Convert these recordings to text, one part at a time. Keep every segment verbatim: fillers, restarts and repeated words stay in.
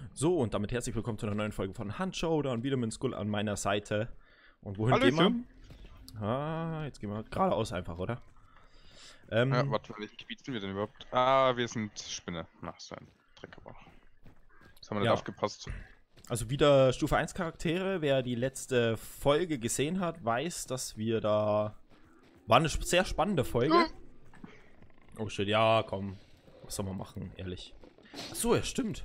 So, und damit herzlich willkommen zu einer neuen Folge von Handshowdown. Wieder mit Skull an meiner Seite. Und wohin Hallöchen. gehen wir? Ah, jetzt gehen wir geradeaus einfach, oder? Ja, Ähm, warte, welches Gebiet sind wir denn überhaupt? Ah, wir sind Spinne. Ach, so ein Dreck aber. Das haben wir nicht ja, aufgepasst. also wieder Stufe eins Charaktere. Wer die letzte Folge gesehen hat, weiß, dass wir da... War eine sehr spannende Folge. Oh shit, ja, komm. Was soll man machen, ehrlich? Achso, ja, stimmt.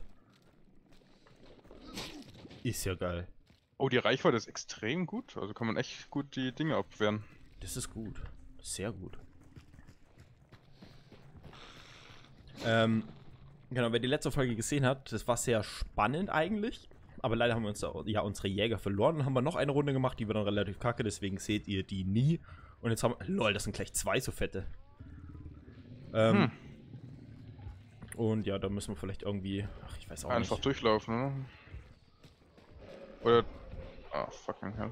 Ist ja geil. Oh, die Reichweite ist extrem gut. Also kann man echt gut die Dinge abwehren. Das ist gut. Sehr gut. Ähm, genau, wer die letzte Folge gesehen hat, das war sehr spannend eigentlich. Aber leider haben wir uns da, ja, unsere Jäger verloren. Dann haben wir noch eine Runde gemacht, die war dann relativ kacke, deswegen seht ihr die nie. Und jetzt haben wir, lol, das sind gleich zwei so fette. Ähm, Hm. Und ja, da müssen wir vielleicht irgendwie, ach, ich weiß auch Einfach nicht. durchlaufen, ne? Oder... Ah, fucking hell.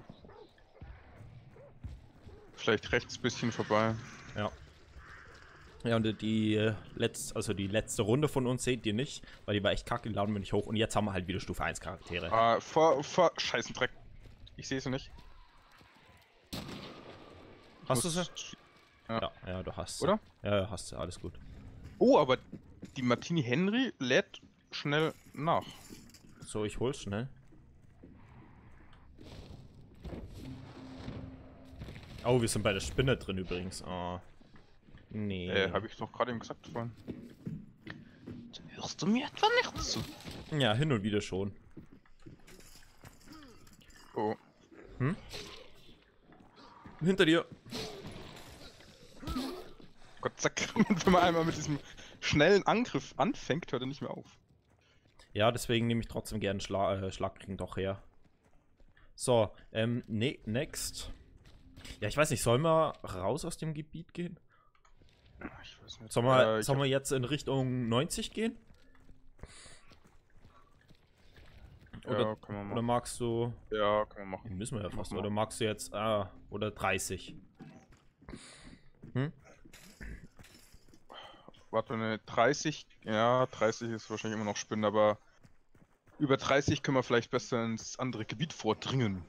Vielleicht rechts ein bisschen vorbei. Ja. Ja, und die äh, letzte, also die letzte Runde von uns seht ihr nicht, weil die war echt kacke, die laden wir nicht hoch. Und jetzt haben wir halt wieder Stufe eins Charaktere. Ah, vor... vor... Scheißen Dreck. Ich sehe sie nicht. Ich Hast du muss- sie? Ja. Ja, ja, du hast sie. Oder? Ja, ja, hast du, alles gut. Oh, aber die Martini Henry lädt schnell nach. So, ich hol's schnell. Oh, wir sind bei der Spinne drin übrigens. Oh. Nee. Äh, habe ich doch gerade eben gesagt vorhin. Hörst du mir etwa nicht zu? Ja, hin und wieder schon. Oh. Hm? Hinter dir. Gott sei Dank, wenn man einmal mit diesem schnellen Angriff anfängt, hört er nicht mehr auf. Ja, deswegen nehme ich trotzdem gerne Schla äh, Schlagring doch her. So, ähm, ne next. Ja, ich weiß nicht, sollen wir raus aus dem Gebiet gehen? Ich weiß nicht. Sollen wir, Äh, ich sollen hab- wir jetzt in Richtung neunzig gehen? Oder, ja, können wir oder machen. magst du... Ja, können wir machen. Müssen wir ja fast. Machen wir. Oder magst du jetzt... Ah, oder dreißig? Hm? Warte, ne, dreißig. Ja, dreißig ist wahrscheinlich immer noch Spinnen, aber über dreißig können wir vielleicht besser ins andere Gebiet vordringen.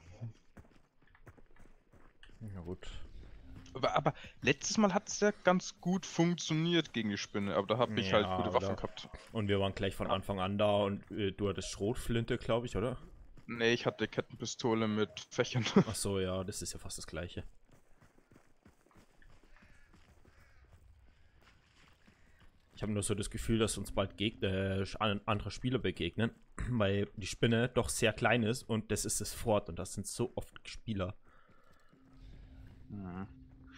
Ja, gut. Aber, aber letztes Mal hat es ja ganz gut funktioniert gegen die Spinne, aber da habe ich halt Ja, gute oder? Waffen gehabt. Und wir waren gleich von Anfang an da und äh, du hattest Schrotflinte, glaube ich, oder? Ne, ich hatte Kettenpistole mit Fächern. Ach so, ja, das ist ja fast das gleiche. Ich habe nur so das Gefühl, dass uns bald Gegner, äh, andere Spieler begegnen, weil die Spinne doch sehr klein ist und das ist das Fort und das sind so oft Spieler. Mhm.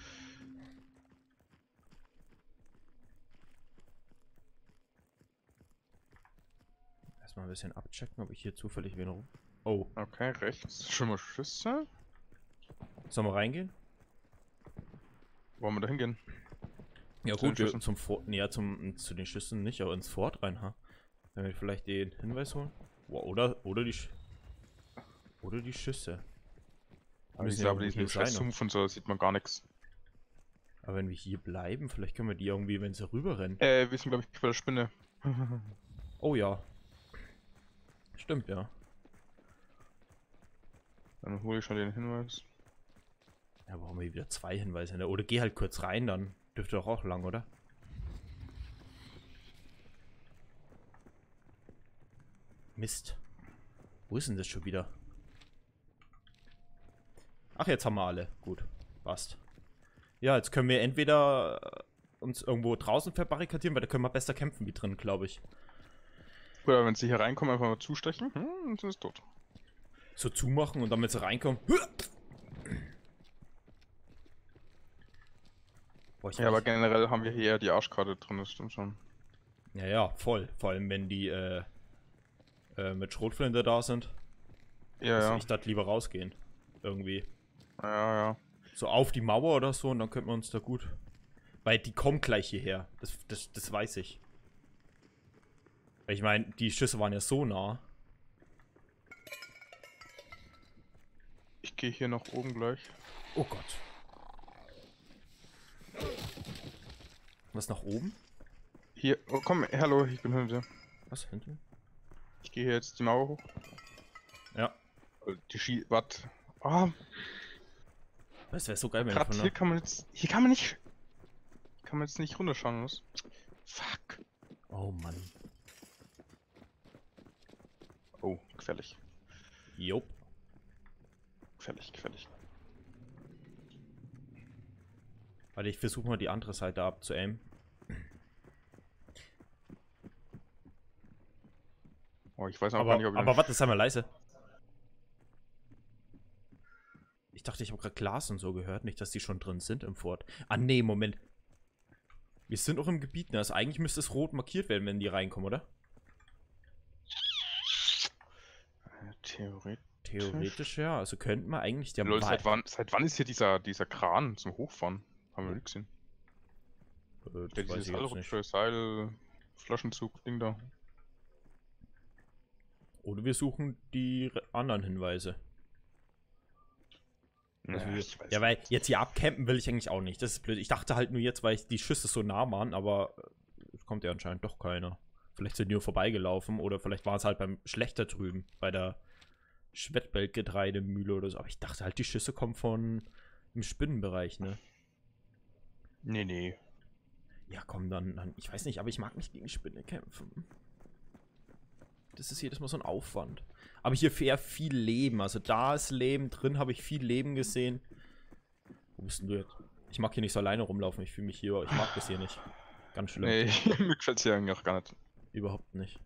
Erstmal ein bisschen abchecken, ob ich hier zufällig wen rum. Oh, Okay, rechts. Schon mal Schüsse. sollen wir reingehen? Wollen wir da hingehen? Ja Zu den gut, wir, Schüssen? zum Fort, ja, zum, zu den Schüssen nicht, aber ins Fort rein, ha? Wenn wir vielleicht den Hinweis holen. Wow, oder, oder die, Sch oder die Schüsse. Aber Müssen ich ja glaube, irgendwo diesen hier scheiß sein, Sumpf und so, da sieht man gar nichts. aber wenn wir hier bleiben, vielleicht können wir die irgendwie, wenn sie rüberrennen. Äh, wir sind, glaube ich, bei der Spinne. Oh ja. Stimmt, ja. Dann hole ich schon den Hinweis. Ja, brauchen wir wieder zwei Hinweise, ne? Oder geh halt kurz rein, dann dürfte doch auch lang, oder? Mist. Wo ist denn das schon wieder? Ach, jetzt haben wir alle. Gut, passt. Ja, jetzt können wir entweder äh, uns irgendwo draußen verbarrikadieren, weil da können wir besser kämpfen wie drin, glaube ich. Oder wenn sie hier reinkommen, einfach mal zustechen. Hm, dann sind sie tot. So zumachen und damit sie reinkommen. Boah, ich Ja, aber generell haben wir hier eher die Arschkarte drin, das stimmt schon. Ja, ja, voll. Vor allem, wenn die äh, äh, mit Schrotflinte da sind. Ja, Muss ja. ich das lieber rausgehen. Irgendwie. Ja, ja. So auf die Mauer oder so und dann könnten wir uns da gut. Weil die kommen gleich hierher. Das, das, das weiß ich. Weil ich meine, die Schüsse waren ja so nah. Ich gehe hier nach oben gleich. Oh Gott. Was nach oben? Hier, oh komm, hallo, ich bin hinter dir. Was hinten? Ich gehe jetzt die Mauer hoch. Ja. Die Ski... Warte. Oh, Das wäre so geil, wenn gerade von hier der... kann man jetzt... Hier kann man nicht... Hier kann man jetzt nicht runterschauen, was? Fuck. Oh Mann. Oh, gefährlich. Jupp. Gefährlich, gefährlich. Warte, ich versuche mal die andere Seite abzuaimen. Oh, ich weiß auch Aber, gar nicht, ob ich... aber warte, sei mal leise. Ich dachte, ich habe gerade Glas und so gehört. Nicht, dass die schon drin sind im Fort. Ah, nee, Moment. Wir sind noch im Gebiet, ne? Also eigentlich müsste es rot markiert werden, wenn die reinkommen, oder? Theoretisch. Theoretisch ja. Also könnten wir eigentlich der Lol, Wa- seit wann, seit wann ist hier dieser, dieser Kran zum Hochfahren? Haben wir nicht gesehen. Äh, Der das weiß dieses ich jetzt nicht. Seilrutsche, Seil, Flaschenzug-Ding da. Oder wir suchen die re- anderen Hinweise. Also Ja, wir, ich weiß ja, weil nicht. jetzt hier abcampen will ich eigentlich auch nicht. Das ist blöd. Ich dachte halt nur jetzt, weil ich die Schüsse so nah waren, aber äh, es kommt ja anscheinend doch keiner. Vielleicht sind die nur vorbeigelaufen oder vielleicht war es halt beim Schlechter drüben, bei der Schwettbelt-Getreidemühle oder so. Aber ich dachte halt, die Schüsse kommen von im Spinnenbereich, ne? Nee, nee. Ja, komm, dann, dann. Ich weiß nicht, aber ich mag nicht gegen Spinne kämpfen. Das ist jedes Mal so ein Aufwand. Aber hier wäre viel Leben. Also da ist Leben drin, habe ich viel Leben gesehen. Wo bist denn du jetzt? Ich mag hier nicht so alleine rumlaufen. Ich fühle mich hier. Ich mag das hier nicht. Ganz schlimm. Nee, mir gefällt es hier eigentlich auch gar nicht. Überhaupt nicht.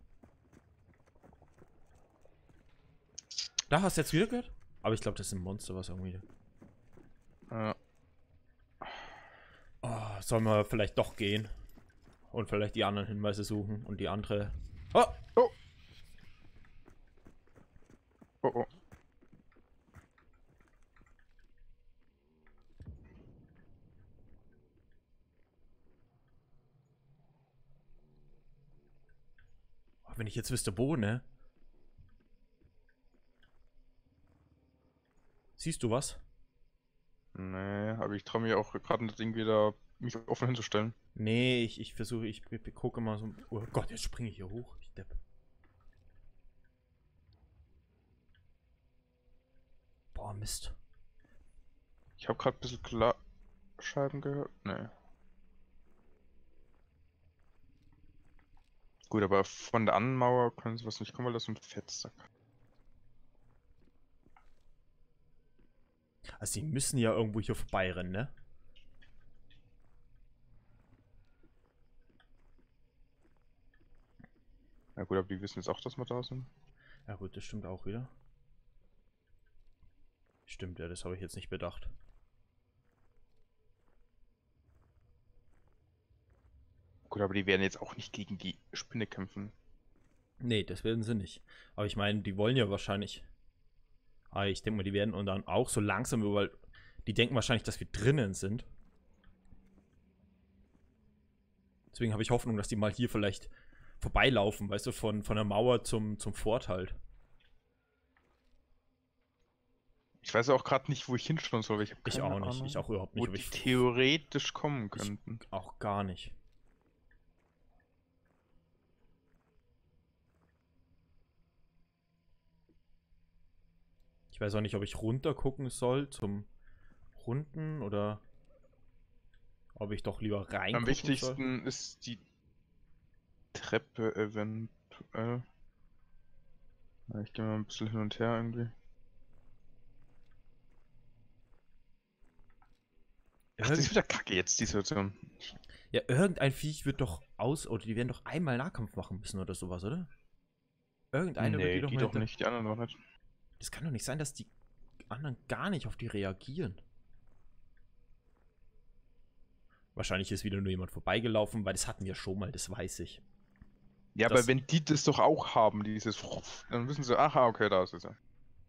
Da hast du jetzt wieder gehört? Aber ich glaube, das ist ein Monster, was irgendwie. Ja. Oh, sollen wir vielleicht doch gehen? Und vielleicht die anderen Hinweise suchen und die andere. Oh! Oh! Oh, oh. Wenn ich jetzt wüsste, wo, ne? Siehst du was? Nee, aber ich traue mir auch gerade nicht irgendwie da mich offen hinzustellen. Nee, ich, ich versuche, ich, ich, ich gucke mal so. Oh Gott, jetzt springe ich hier hoch. Ich depp. Boah, Mist. Ich habe gerade ein bisschen Glasscheiben gehört. Nee. Gut, aber von der Anmauer können sie was nicht kommen, weil das ist ein Fettsack. Also, die müssen ja irgendwo hier vorbeirennen, ne? Ja gut, aber die wissen jetzt auch, dass wir da sind. Ja, gut, das stimmt auch wieder. Stimmt, ja, das habe ich jetzt nicht bedacht. Gut, aber die werden jetzt auch nicht gegen die Spinne kämpfen. Nee, das werden sie nicht. Aber ich meine, die wollen ja wahrscheinlich. Ah, ich denke mal, die werden und dann auch so langsam, weil die denken wahrscheinlich, dass wir drinnen sind. Deswegen habe ich Hoffnung, dass die mal hier vielleicht vorbeilaufen, weißt du, von, von der Mauer zum, zum Fort halt. Ich weiß auch gerade nicht, wo ich hinschauen soll, weil ich habe Ich keine auch nicht, Ahnung, ich auch überhaupt nicht. wo aber die ich theoretisch kommen könnten. auch gar nicht. Ich weiß auch nicht, ob ich runter gucken soll zum Runden oder ob ich doch lieber rein Am gucken soll. wichtigsten ist die Treppe eventuell. Ja, ich gehe mal ein bisschen hin und her irgendwie. Ach, das ist wieder kacke jetzt, die Situation. Ja, irgendein Viech wird doch aus, oder die werden doch einmal Nahkampf machen müssen oder sowas, oder? Irgendeine Nee, wird die doch die mal doch hinter- nicht, die anderen doch nicht. Das kann doch nicht sein, dass die anderen gar nicht auf die reagieren. Wahrscheinlich ist wieder nur jemand vorbeigelaufen, weil das hatten wir schon mal, das weiß ich. Ja, Das- aber wenn die das doch auch haben, dieses Fruff, dann wissen sie, aha, okay, da ist es ja.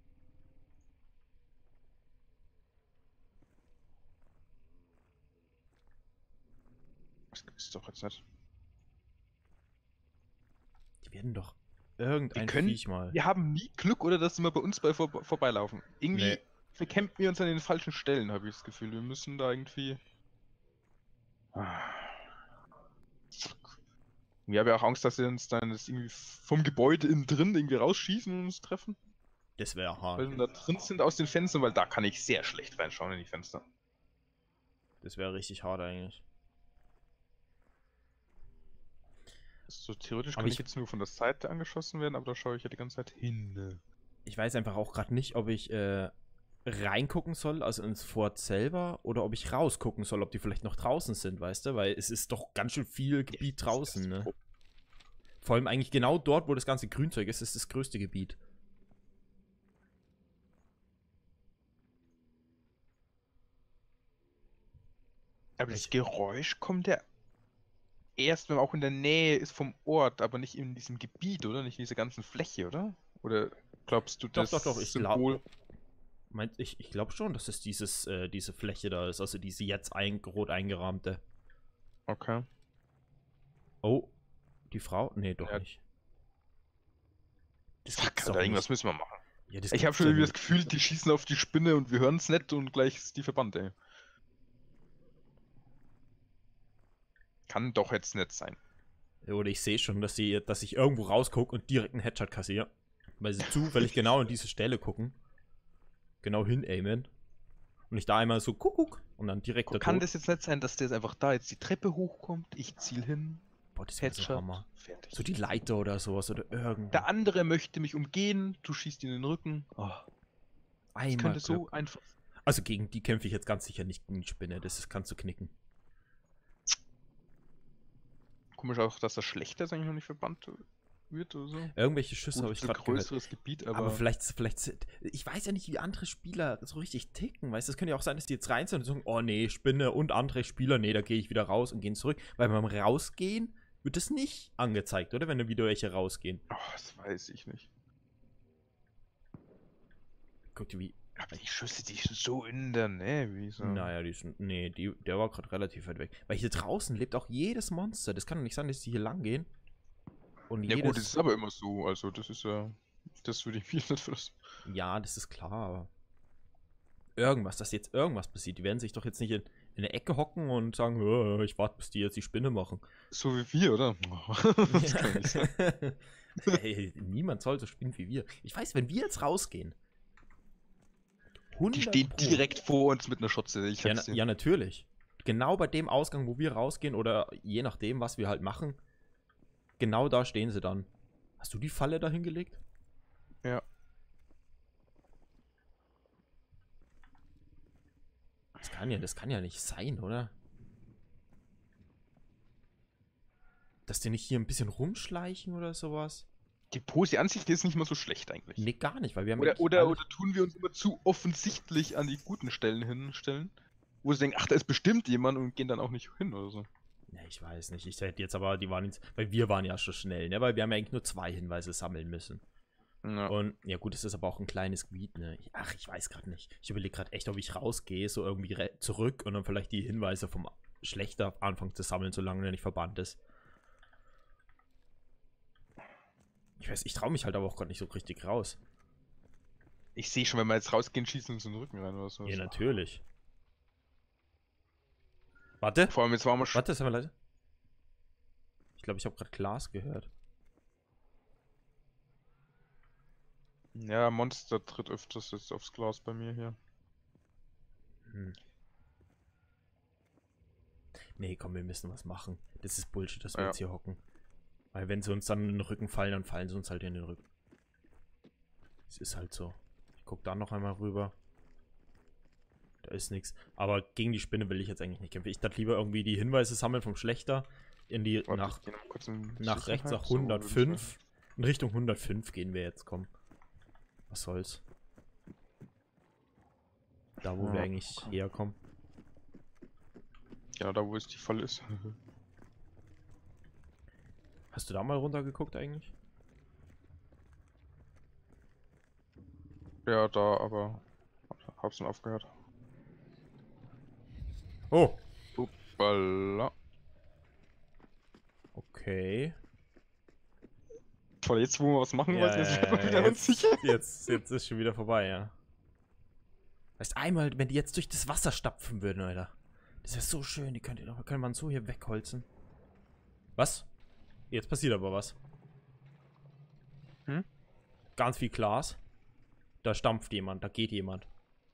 Das ist doch jetzt nicht. Die werden doch irgendein Die können- Viech mal. Wir haben nie Glück, oder dass sie mal bei uns bei vor, vorbeilaufen. Irgendwie Nee. verkämpfen wir uns an den falschen Stellen, habe ich das Gefühl. Wir müssen da irgendwie. Ah. Wir haben ja auch Angst, dass sie uns dann das irgendwie vom Gebäude innen drin irgendwie rausschießen und uns treffen. Das wäre Weil hart. wir da drin sind aus den Fenstern, weil da kann ich sehr schlecht reinschauen in die Fenster. Das wäre richtig hart eigentlich. So theoretisch Aber kann ich- ich jetzt nur von der Seite angeschossen werden, aber da schaue ich ja die ganze Zeit hin. Ne? Ich weiß einfach auch gerade nicht, ob ich äh, reingucken soll, also ins Fort selber, oder ob ich rausgucken soll, ob die vielleicht noch draußen sind, weißt du? Weil es ist doch ganz schön viel Gebiet Ja, draußen, das ist ne? Vor allem eigentlich genau dort, wo das ganze Grünzeug ist, ist das größte Gebiet. Aber das Ich- Geräusch kommt ja erst, wenn man auch in der Nähe ist vom Ort, aber nicht in diesem Gebiet, oder? Nicht in dieser ganzen Fläche, oder? Oder glaubst du, Doch, das doch, doch, ich Symbol... glaube meint, ich, ich glaube schon, dass es dieses, äh, diese Fläche da ist, also diese jetzt ein, rot eingerahmte. Okay. Oh, die Frau? Nee, doch Ja. nicht. Das Fuck, gibt's Alter, doch irgendwas nicht. müssen wir machen. Ja, das Ich habe gibt's schon doch irgendwie das nicht. Gefühl, die schießen auf die Spinne und wir hören es nicht und gleich ist die verbannt, ey. Kann doch jetzt nicht sein. Oder ich sehe schon, dass, sie, dass ich irgendwo rausgucke und direkt einen Headshot kassiere. Weil sie zufällig genau an diese Stelle gucken. Genau hin aimen. Und ich da einmal so kuckuck und dann direkt da Kann tot. das jetzt nicht sein, dass der jetzt einfach da jetzt die Treppe hochkommt, ich ziel hin, Boah, das wäre so Headshot, Hammer. fertig. So die Leiter oder sowas oder irgendwas. Der andere möchte mich umgehen, du schießt ihn in den Rücken. Oh, das Einmal könnte so Glück. einfach... Also gegen die kämpfe ich jetzt ganz sicher nicht gegen die Spinne. Das ist, kannst du knicken. Komisch auch, dass das schlechter ist eigentlich noch nicht verbannt wird oder so. Irgendwelche Schüsse Gut, habe ich so ein gerade gehört. größeres Gebiet, aber... Aber, vielleicht, vielleicht, sind- ich weiß ja nicht, wie andere Spieler so richtig ticken, weißt du, es könnte ja auch sein, dass die jetzt rein sind und sagen, oh nee, Spinne und andere Spieler, nee, da gehe ich wieder raus und gehen zurück, weil beim Rausgehen wird das nicht angezeigt, oder, wenn da wieder welche rausgehen. Oh, das weiß ich nicht. Guck dir wie, Aber die Schüsse, die sind so in der Nähe, wie so... naja, die sind, nee, die, der war gerade relativ weit weg, weil hier draußen lebt auch jedes Monster, das kann doch nicht sein, dass die hier lang gehen. Und Ja jedes, gut, das ist aber immer so, also das ist ja... Das würde ich mir nicht für das... ja, das ist klar, aber irgendwas, dass jetzt irgendwas passiert, die werden sich doch jetzt nicht in, in eine Ecke hocken und sagen, "Oh, ich warte, bis die jetzt die Spinne machen." So wie wir, oder? Das kann nicht sein. Hey, niemand soll so spielen wie wir. Ich weiß, wenn wir jetzt rausgehen. Die stehen Pro. direkt vor uns mit einer Schotze. Ich Ja, hab's na, ja, natürlich. Genau bei dem Ausgang, wo wir rausgehen oder je nachdem, was wir halt machen, genau da stehen sie dann. Hast du die Falle da hingelegt? Ja. Das kann ja, das kann ja nicht sein, oder? Dass die nicht hier ein bisschen rumschleichen oder sowas? Die Pose an sich, die ist nicht mal so schlecht eigentlich. Nee, gar nicht, weil wir haben Oder, eigentlich oder, alle- oder tun wir uns immer zu offensichtlich an die guten Stellen hinstellen, wo sie denken, ach, da ist bestimmt jemand und gehen dann auch nicht hin oder so. Ne, ich weiß nicht. Ich hätte jetzt aber, die waren jetzt, weil wir waren ja schon schnell, ne? Weil wir haben ja eigentlich nur zwei Hinweise sammeln müssen. Ja. Und ja gut, es ist aber auch ein kleines Gebiet, ne? Ich, ach, ich weiß gerade nicht. Ich überlege gerade echt, ob ich rausgehe, so irgendwie re- zurück und dann vielleicht die Hinweise vom Schlechter anfangen zu sammeln, solange er nicht verbannt ist. Ich weiß, ich traue mich halt aber auch gerade nicht so richtig raus. Ich sehe schon, wenn wir jetzt rausgehen, schießen uns in den Rücken rein oder so. Ja, natürlich. Warte, Vor allem jetzt waren wir schon. warte, sag mal, Leute. Ich glaube, ich habe gerade Glas gehört. Ja, Monster tritt öfters jetzt aufs Glas bei mir hier. Hm. Nee, komm, wir müssen was machen. Das ist Bullshit, dass wir Ja. jetzt hier hocken. Weil wenn sie uns dann in den Rücken fallen, dann fallen sie uns halt in den Rücken. Es ist halt so. Ich guck da noch einmal rüber. Da ist nichts. Aber gegen die Spinne will ich jetzt eigentlich nicht kämpfen. Ich dachte lieber irgendwie die Hinweise sammeln vom Schlechter in die Warte, nach, ich geh noch kurz in nach rechts Sicherheit. nach So, würde ich hundertfünf. In Richtung hundertfünf gehen wir jetzt, komm. Was soll's. Da, wo Ja, wir eigentlich okay. herkommen. sagen. Genau da, wo es die Fall ist. Hast du da mal runtergeguckt eigentlich? Ja, da, aber hab's dann aufgehört. Oh! Uppala. Okay. Voll, jetzt wo wir was machen Ja, wollten, jetzt ja, wird man ja, wieder jetzt, unsicher. jetzt, jetzt ist schon wieder vorbei, ja. Weißt einmal, wenn die jetzt durch das Wasser stapfen würden, Alter. Das ist ja so schön, die könnte, können man so hier wegholzen. Was? jetzt passiert aber was. Hm? Ganz viel Glas. Da stampft jemand, da geht jemand.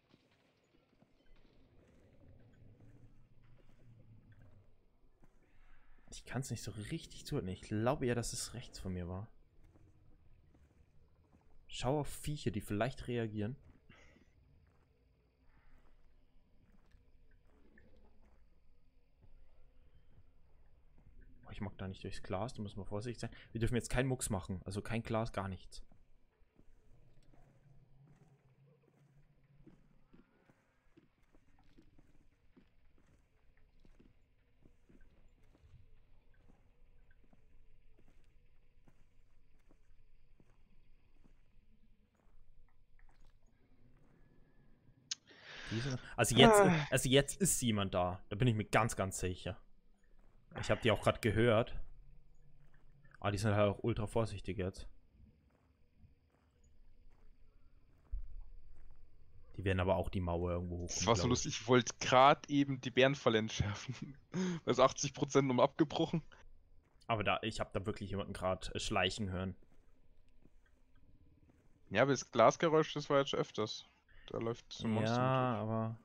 Ich kann es nicht so richtig zuordnen. Ich glaube ja, dass es rechts von mir war. Schau auf Viecher, die vielleicht reagieren. Oh, ich mag da nicht durchs Glas, da muss man vorsichtig sein. Wir dürfen jetzt keinen Mucks machen. Also kein Glas, gar nichts. Diese, also jetzt, also jetzt ist jemand da. Da bin ich mir ganz, ganz sicher. Ich habe die auch gerade gehört. Ah, die sind halt auch ultra vorsichtig jetzt. Die werden aber auch die Mauer irgendwo hoch. Das war so lustig, ich wollte gerade eben die Bärenfalle entschärfen. Da ist achtzig Prozent um abgebrochen. Aber da, ich habe da wirklich jemanden gerade äh, schleichen hören. Ja, aber das Glasgeräusch, das war jetzt schon öfters. Da läuft so ein Monster Ja, mit durch. aber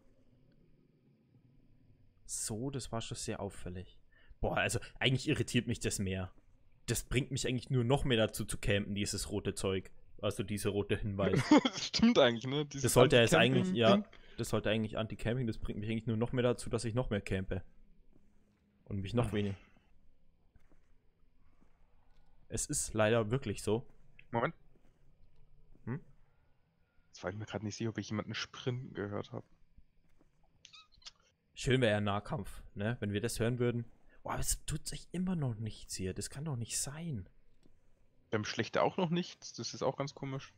so, das war schon sehr auffällig. Boah, also eigentlich irritiert mich das mehr. Das bringt mich eigentlich nur noch mehr dazu zu campen, dieses rote Zeug. Also diese rote Hinweis. Das stimmt eigentlich, ne? Dieses Das sollte jetzt eigentlich, Anti-Camping-Ding. ja, das sollte eigentlich Anti-Camping, das bringt mich eigentlich nur noch mehr dazu, dass ich noch mehr campe. Und mich noch weniger. Es ist leider wirklich so. Moment. Hm? Jetzt war ich mir gerade nicht sicher, ob ich jemanden sprinten gehört habe. Schön wäre ja Nahkampf, ne? Wenn wir das hören würden. Boah, aber es tut sich immer noch nichts hier. Das kann doch nicht sein. Beim Schlechter auch noch nichts, das ist auch ganz komisch.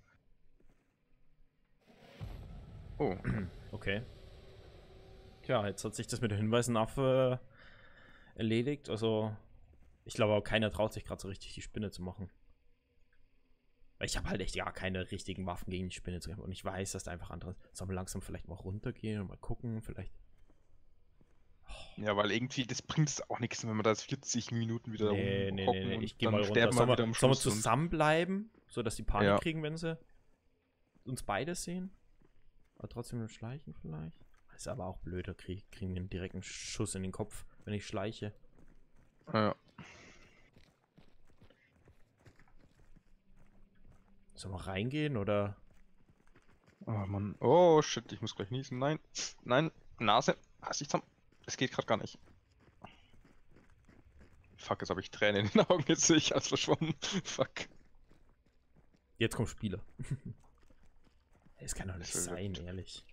Oh. Okay. Tja, jetzt hat sich das mit den Hinweisen auf äh, erledigt. Also, ich glaube auch keiner traut sich gerade so richtig, die Spinne zu machen. Weil ich habe halt echt gar keine richtigen Waffen gegen die Spinne zu kämpfen. Und ich weiß, dass da einfach andere. Sollen wir langsam vielleicht mal runtergehen und mal gucken? Vielleicht. Ja, weil irgendwie, das bringt es auch nichts, wenn wir da jetzt vierzig Minuten wieder Nee, nee, rumhocken nee, nee. und Ich gehe dann mal runter. sterben Sollen wir wieder wir, am sollen wir Schluss. und- zusammenbleiben, sodass die Panik Ja. kriegen, wenn sie uns beide sehen? Aber trotzdem nur schleichen vielleicht? Das ist aber auch blöd, da krieg, kriegen wir einen direkten Schuss in den Kopf, wenn ich schleiche. Ja. Sollen wir reingehen oder? Oh Mann. Oh shit, ich muss gleich niesen. Nein. Nein. Nase. Hast dich zusammen. Das geht gerade gar nicht. Fuck, jetzt habe ich Tränen in den Augen. Jetzt sehe ich als verschwommen. Fuck. Jetzt kommt Spieler. Es kann doch nicht Das ist sein, verrückt. ehrlich.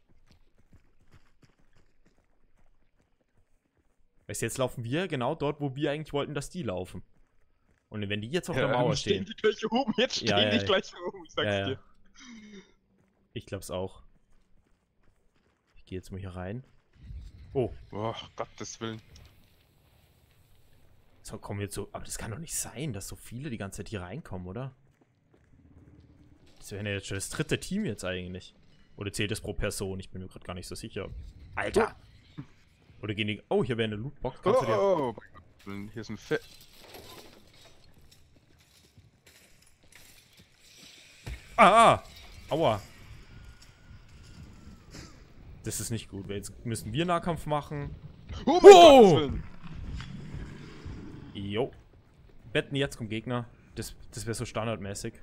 Weißt du, jetzt laufen wir genau dort, wo wir eigentlich wollten, dass die laufen. Und wenn die jetzt auf der Ja, Mauer dann stehen. die gleich oben. Jetzt stehen Ja, ja, die ja. gleich oben. Ich sag's Ja, ja. dir. Ich glaub's auch. Ich gehe jetzt mal hier rein. Oh, Boah, Gottes Willen. so kommen wir jetzt so. Aber das kann doch nicht sein, dass so viele die ganze Zeit hier reinkommen, oder? Das wäre ja jetzt schon das dritte Team jetzt eigentlich. Oder zählt es pro Person? Ich bin mir gerade gar nicht so sicher. Alter! Oder gehen die. Oh, hier wäre eine Lootbox. Oh, Kannst du dir. oh, mein Gott. Hier ist ein Fe Ah, ah! Aua! Das ist nicht gut. Jetzt müssen wir Nahkampf machen. Oh mein Oh! Gottes Willen. Jo. Wetten, jetzt kommt Gegner. Das, das wäre so standardmäßig.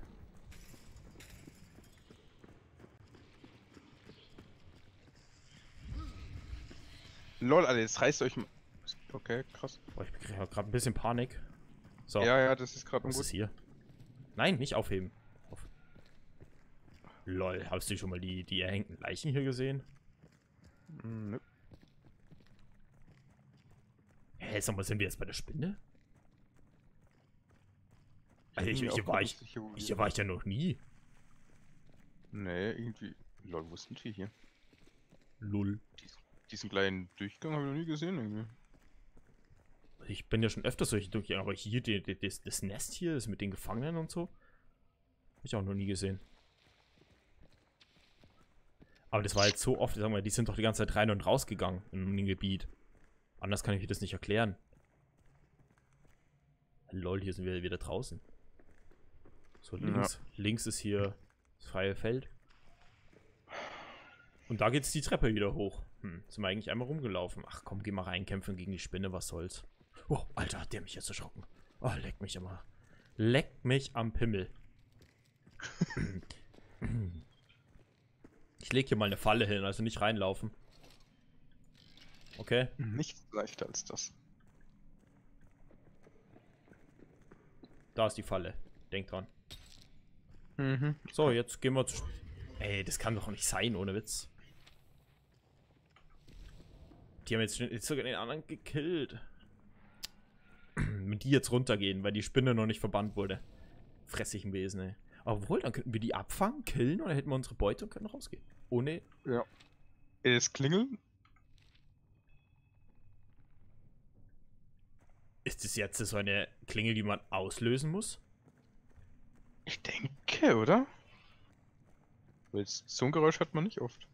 Lol, Alter, jetzt reißt euch mal. Okay, krass. Boah, ich kriege gerade ein bisschen Panik. So, Ja, ja, das ist gerade was ungut. ist hier? Nein, nicht aufheben. Auf. Lol, hast du schon mal die, die erhängten Leichen hier gesehen? Mm, nö. Hä, sag mal, sind wir jetzt bei der Spinne? Also ich, bin mir hier, auch war grad ich, nicht sicher, wo wir- hier war ich ja noch nie. Nee, irgendwie. Lol, wo sind wir hier? Lull. Diesen kleinen Durchgang habe ich noch nie gesehen irgendwie. Ich bin ja schon öfter solche Durchgänge, aber hier, die, die, das, das Nest hier, ist mit den Gefangenen und so. Hab ich auch noch nie gesehen. Aber das war jetzt so oft, sagen wir, die sind doch die ganze Zeit rein und rausgegangen in dem Gebiet. Anders kann ich mir das nicht erklären. Lol, hier sind wir wieder draußen. So, links. Ja. Links ist hier das freie Feld. Und da geht's die Treppe wieder hoch. Hm, sind wir eigentlich einmal rumgelaufen. Ach komm, geh mal rein, kämpfen gegen die Spinne, was soll's. Oh, Alter, hat der mich jetzt erschrocken. Oh, leck mich immer. Leck mich am Pimmel. Ich leg hier mal eine Falle hin, also nicht reinlaufen. Okay? Nichts leichter als das. Da ist die Falle. Denk dran. Mhm. So, jetzt gehen wir zu... Ey, das kann doch nicht sein, ohne Witz. Die haben jetzt, jetzt sogar den anderen gekillt. Wenn die jetzt runtergehen, weil die Spinne noch nicht verbannt wurde. Fressigen Wesen, ey. Obwohl, dann könnten wir die abfangen, killen oder hätten wir unsere Beute und können rausgehen. Ohne... Ja. Es klingeln. Ist das jetzt so eine Klingel, die man auslösen muss? Ich denke, oder? Weil so ein Geräusch hört man nicht oft.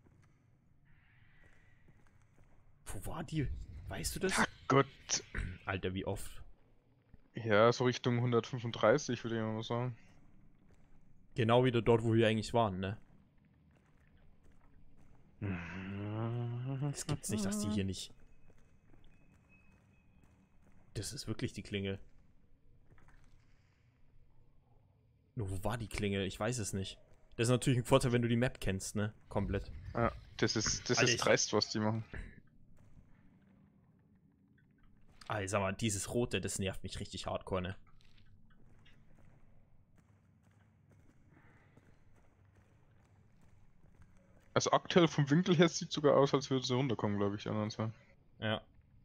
Wo war die? Weißt du das? Ach Gott. Alter, wie oft? Ja, so Richtung hundertfünfunddreißig würde ich mal sagen. Genau wieder dort, wo wir eigentlich waren, ne? Das gibt's nicht, dass die hier nicht... Das ist wirklich die Klingel. Nur wo war die Klingel? Ich weiß es nicht. Das ist natürlich ein Vorteil, wenn du die Map kennst, ne? Komplett. Ja, das ist, das Alter, ist dreist, was die machen. Ah, sag mal, dieses Rote, das nervt mich richtig hardcore, ne? Also aktuell vom Winkel her sieht sogar aus, als würde sie runterkommen, glaube ich, die anderen zwei. Ja.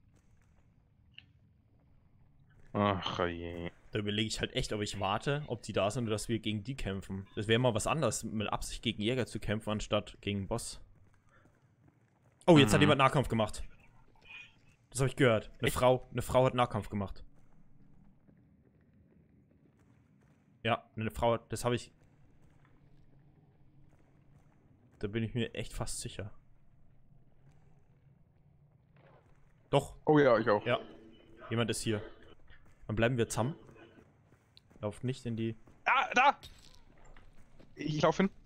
Ach je. Da überlege ich halt echt, ob ich warte, ob die da sind oder dass wir gegen die kämpfen. Das wäre mal was anderes, mit Absicht gegen Jäger zu kämpfen, anstatt gegen Boss. Oh, jetzt mhm. hat jemand Nahkampf gemacht. Das habe ich gehört. Eine Echt? Frau, eine Frau hat Nahkampf gemacht. Ja, eine Frau hat, das habe ich... Da bin ich mir echt fast sicher. Doch. Oh ja, ich auch. Ja. Jemand ist hier. Dann bleiben wir zusammen. Lauft nicht in die... Ah, da! Ich lauf hin.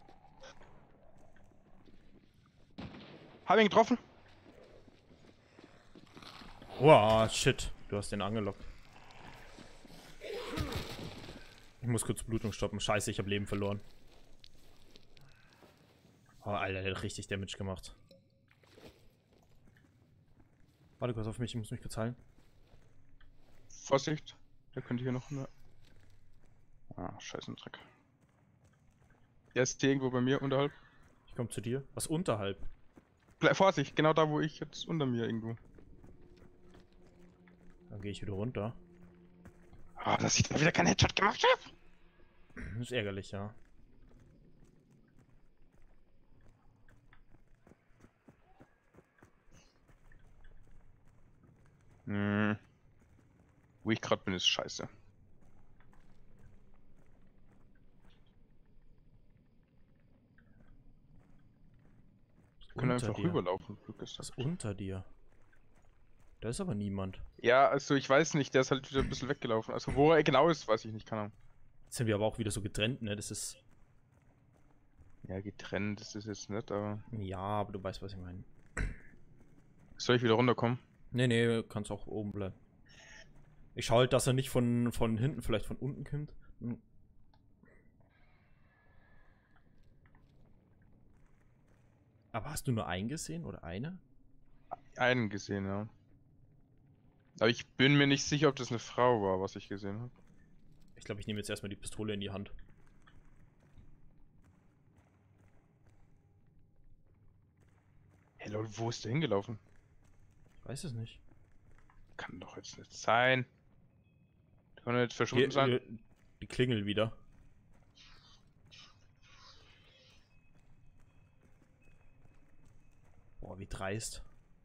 Hab ihn getroffen. Wow, shit. Du hast den angelockt. Ich muss kurz Blutung stoppen. Scheiße, ich habe Leben verloren. Oh, Alter, der hat richtig Damage gemacht. Warte kurz auf mich, ich muss mich kurz heilen. Vorsicht, der könnte hier noch eine... Ah, scheiße, ein Dreck. Der ist hier irgendwo bei mir unterhalb. Ich komme zu dir. Was unterhalb? Bleib Vorsicht, genau da, wo ich jetzt unter mir irgendwo. Dann gehe ich wieder runter. Ah, dass ich da wieder keinen Headshot gemacht habe. Das ist ärgerlich, ja. Hm. Wo ich gerade bin, ist scheiße. Wir können einfach dir. rüberlaufen. Glück ist Das das. ist unter dir. Da ist aber niemand. Ja, also ich weiß nicht, der ist halt wieder ein bisschen weggelaufen. Also wo er genau ist, weiß ich nicht, keine Ahnung. Jetzt sind wir aber auch wieder so getrennt, ne? Das ist... Ja, getrennt ist es jetzt nicht, aber... Ja, aber du weißt, was ich meine. Soll ich wieder runterkommen? Nee, nee, kannst auch oben bleiben. Ich schaue halt, dass er nicht von, von hinten, vielleicht von unten kommt. Hm. Aber hast du nur einen gesehen oder eine? Einen gesehen, ja. Aber ich bin mir nicht sicher, ob das eine Frau war, was ich gesehen habe. Ich glaube, ich nehme jetzt erstmal die Pistole in die Hand. Hey Lol, wo ist der hingelaufen? Ich weiß es nicht. Kann doch jetzt nicht sein. Der kann doch jetzt verschwunden Hier, sein. hier, die Klingel wieder. Boah, wie dreist.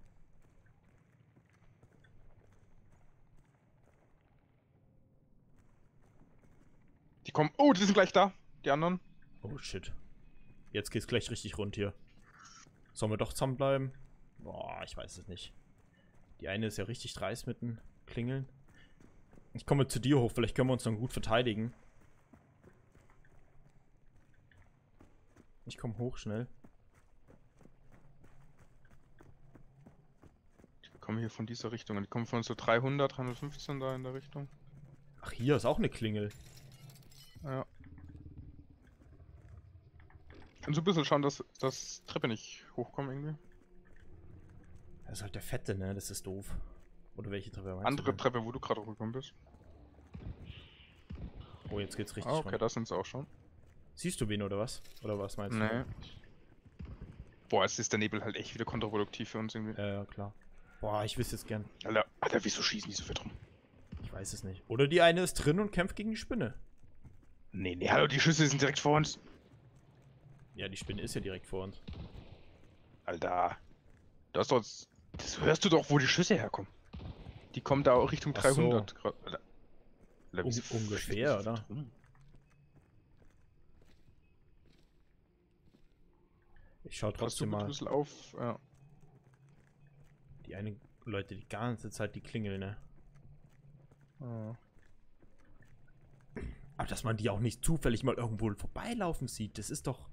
Die kommen. Oh, die sind gleich da. Die anderen. Oh shit. Jetzt geht's gleich richtig rund hier. Sollen wir doch zusammenbleiben? Boah, ich weiß es nicht. Die eine ist ja richtig dreist mit den Klingeln. Ich komme zu dir hoch, vielleicht können wir uns dann gut verteidigen. Ich komme hoch schnell. Ich komme hier von dieser Richtung. Die kommen von so dreihundert, dreihundertfünfzehn da in der Richtung. Ach, hier ist auch eine Klingel. Ja. Kannst du ein bisschen schauen, dass das Treppe nicht hochkommt irgendwie? Das ist halt der Fette, ne? Das ist doof. Oder welche Treppe meinst Andere du denn? Treppe, wo du gerade hochgekommen bist. Oh, jetzt geht's richtig Ah, okay, rum. da sind sie auch schon. Siehst du wen oder was? Oder was meinst du? Nee. Boah, jetzt ist der Nebel halt echt wieder kontraproduktiv für uns irgendwie. Ja, ja, klar. Boah, ich wüsste jetzt gern. Alter, Alter, wieso schießen die so viel rum? Ich weiß es nicht. Oder die eine ist drin und kämpft gegen die Spinne. Nee, nee, hallo, die Schüsse sind direkt vor uns. Ja, die Spinne ist ja direkt vor uns. Alter. Das doch. Das hörst du doch, wo die Schüsse herkommen. Die kommen da auch Richtung Ach so. dreihundert Grad. Alter. Alter, Un wieso ungefähr, schießen die so oder? rum? Ich schau Passt du trotzdem gut ein mal. bisschen auf. Ja. Die eine Leute die ganze Zeit die Klingel, ne? Ah. Aber dass man die auch nicht zufällig mal irgendwo vorbeilaufen sieht, das ist doch...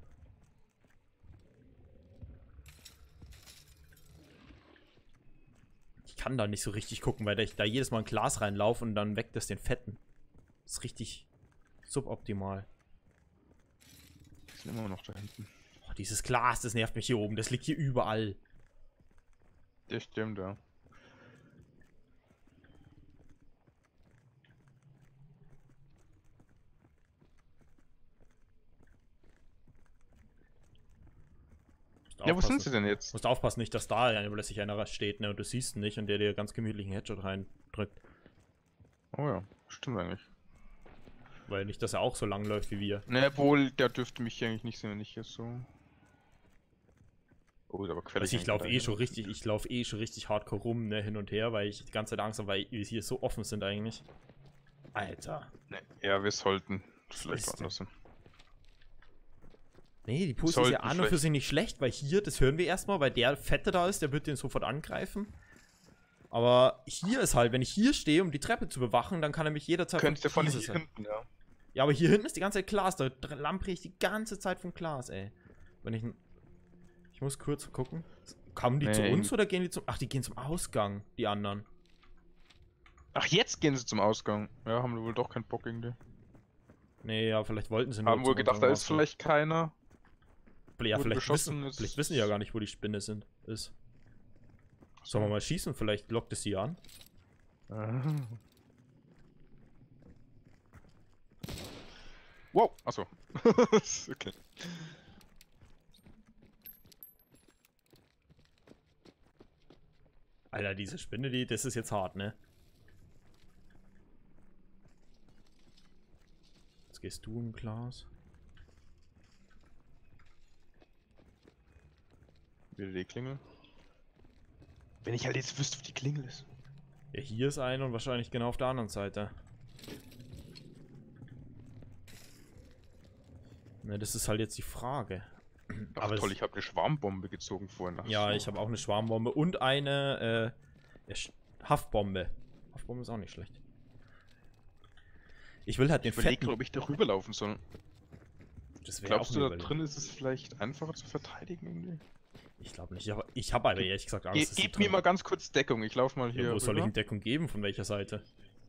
Ich kann da nicht so richtig gucken, weil ich da jedes Mal ein Glas reinlaufe und dann weckt das den Fetten. Das ist richtig suboptimal. Die sind immer noch da hinten. Oh, dieses Glas, das nervt mich hier oben. Das liegt hier überall. Das stimmt, ja. Ja, wo sind sie denn jetzt? Musst aufpassen, nicht, dass da plötzlich einer steht, ne, und du siehst ihn nicht und der dir ganz gemütlich einen Headshot reindrückt. Oh ja, stimmt eigentlich. Weil nicht, dass er auch so lang läuft wie wir. Ne, wohl, der dürfte mich eigentlich nicht sehen, wenn ich hier so... Oh, ist aber quälig. Also ich laufe eh schon richtig, ich laufe eh schon richtig hardcore rum, ne, hin und her, weil ich die ganze Zeit Angst habe, weil wir hier so offen sind eigentlich. Alter. Ne, ja, wir sollten vielleicht ist woanders hin. Nee, die Puste ist Sollten ja an und vielleicht- für sich nicht schlecht, weil hier, das hören wir erstmal, weil der Fette da ist, der wird den sofort angreifen. Aber hier ist halt, wenn ich hier stehe, um die Treppe zu bewachen, dann kann er mich jederzeit Könntest du von dieses hier sein. hinten, ja. Ja, aber hier hinten ist die ganze Zeit Glas, da lampere ich die ganze Zeit vom Glas, ey. Wenn ich... Ich muss kurz gucken. Kommen die Nee, zu uns irgendwie- oder gehen die zum... Ach, die gehen zum Ausgang, die anderen. Ach, jetzt gehen sie zum Ausgang. Ja, haben wir wohl doch keinen Bock irgendwie. Nee, ja, vielleicht wollten sie nur Haben wohl zum gedacht, da ist Ausgang. vielleicht keiner. Ja, wurde vielleicht beschossen, wissen, ist- vielleicht wissen die ja gar nicht, wo die Spinne sind, ist. Sollen wir mal schießen? Vielleicht lockt es sie an. Wow, achso. Okay. Alter, diese Spinne, die, das ist jetzt hart, ne? Jetzt gehst du im Glas. Wieder die Klingel. Wenn ich halt jetzt wüsste, wo die Klingel ist. Ja, hier ist eine und wahrscheinlich genau auf der anderen Seite. Ne, das ist halt jetzt die Frage. Ach Aber toll, es- ich habe eine Schwarmbombe gezogen vorhin. Ach Ja, so. ich habe auch eine Schwarmbombe und eine äh, ja, Sch- Haftbombe. Haftbombe ist auch nicht schlecht. Ich will halt den Ich überlege fetten... gerade, ob ich darüber laufen soll. Das wäre Glaubst auch du, eine da Überlegung. drin ist es vielleicht einfacher zu verteidigen irgendwie? Ich glaube nicht. Ich habe ich hab aber ehrlich gesagt Angst, Ge dass sie gib mir drin- mal ganz kurz Deckung, ich laufe mal hier Ja, wo soll ich rüber. in Deckung geben? Von welcher Seite?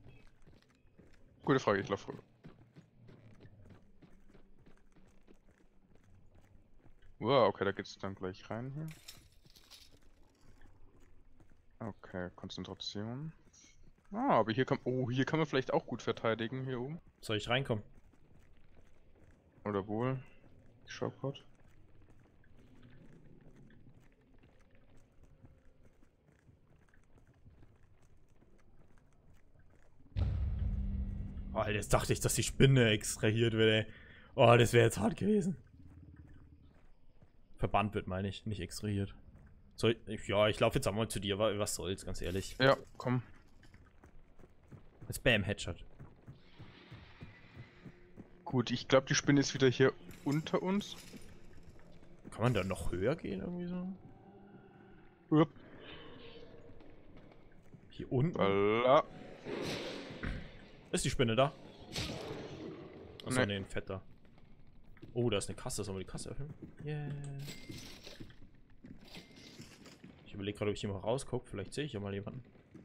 Gute Frage, ich laufe rüber. Wow, okay, da geht's dann gleich rein hier. Okay, Konzentration. Ah, aber hier kann... Oh, hier kann man vielleicht auch gut verteidigen, hier oben. Soll ich reinkommen? Oder wohl. Ich schau grad. Oh, Alter, jetzt dachte ich, dass die Spinne extrahiert wird, ey. Oh, das wäre jetzt hart gewesen. Verbannt wird, meine ich, nicht extrahiert. Soll ich, ja, ich laufe jetzt auch mal zu dir, wa- was soll's, ganz ehrlich. Ja, komm. Jetzt Bam, Headshot. Gut, ich glaube, die Spinne ist wieder hier unter uns. Kann man da noch höher gehen, irgendwie so? Upp, Hier unten? Balla. Ist die Spinne da? Achso, Nee. ne, ein fetter. Oh, da ist eine Kasse. Sollen wir die Kasse öffnen? Yeah. Ich überlege gerade, ob ich hier mal rausgucke. Vielleicht sehe ich ja mal jemanden.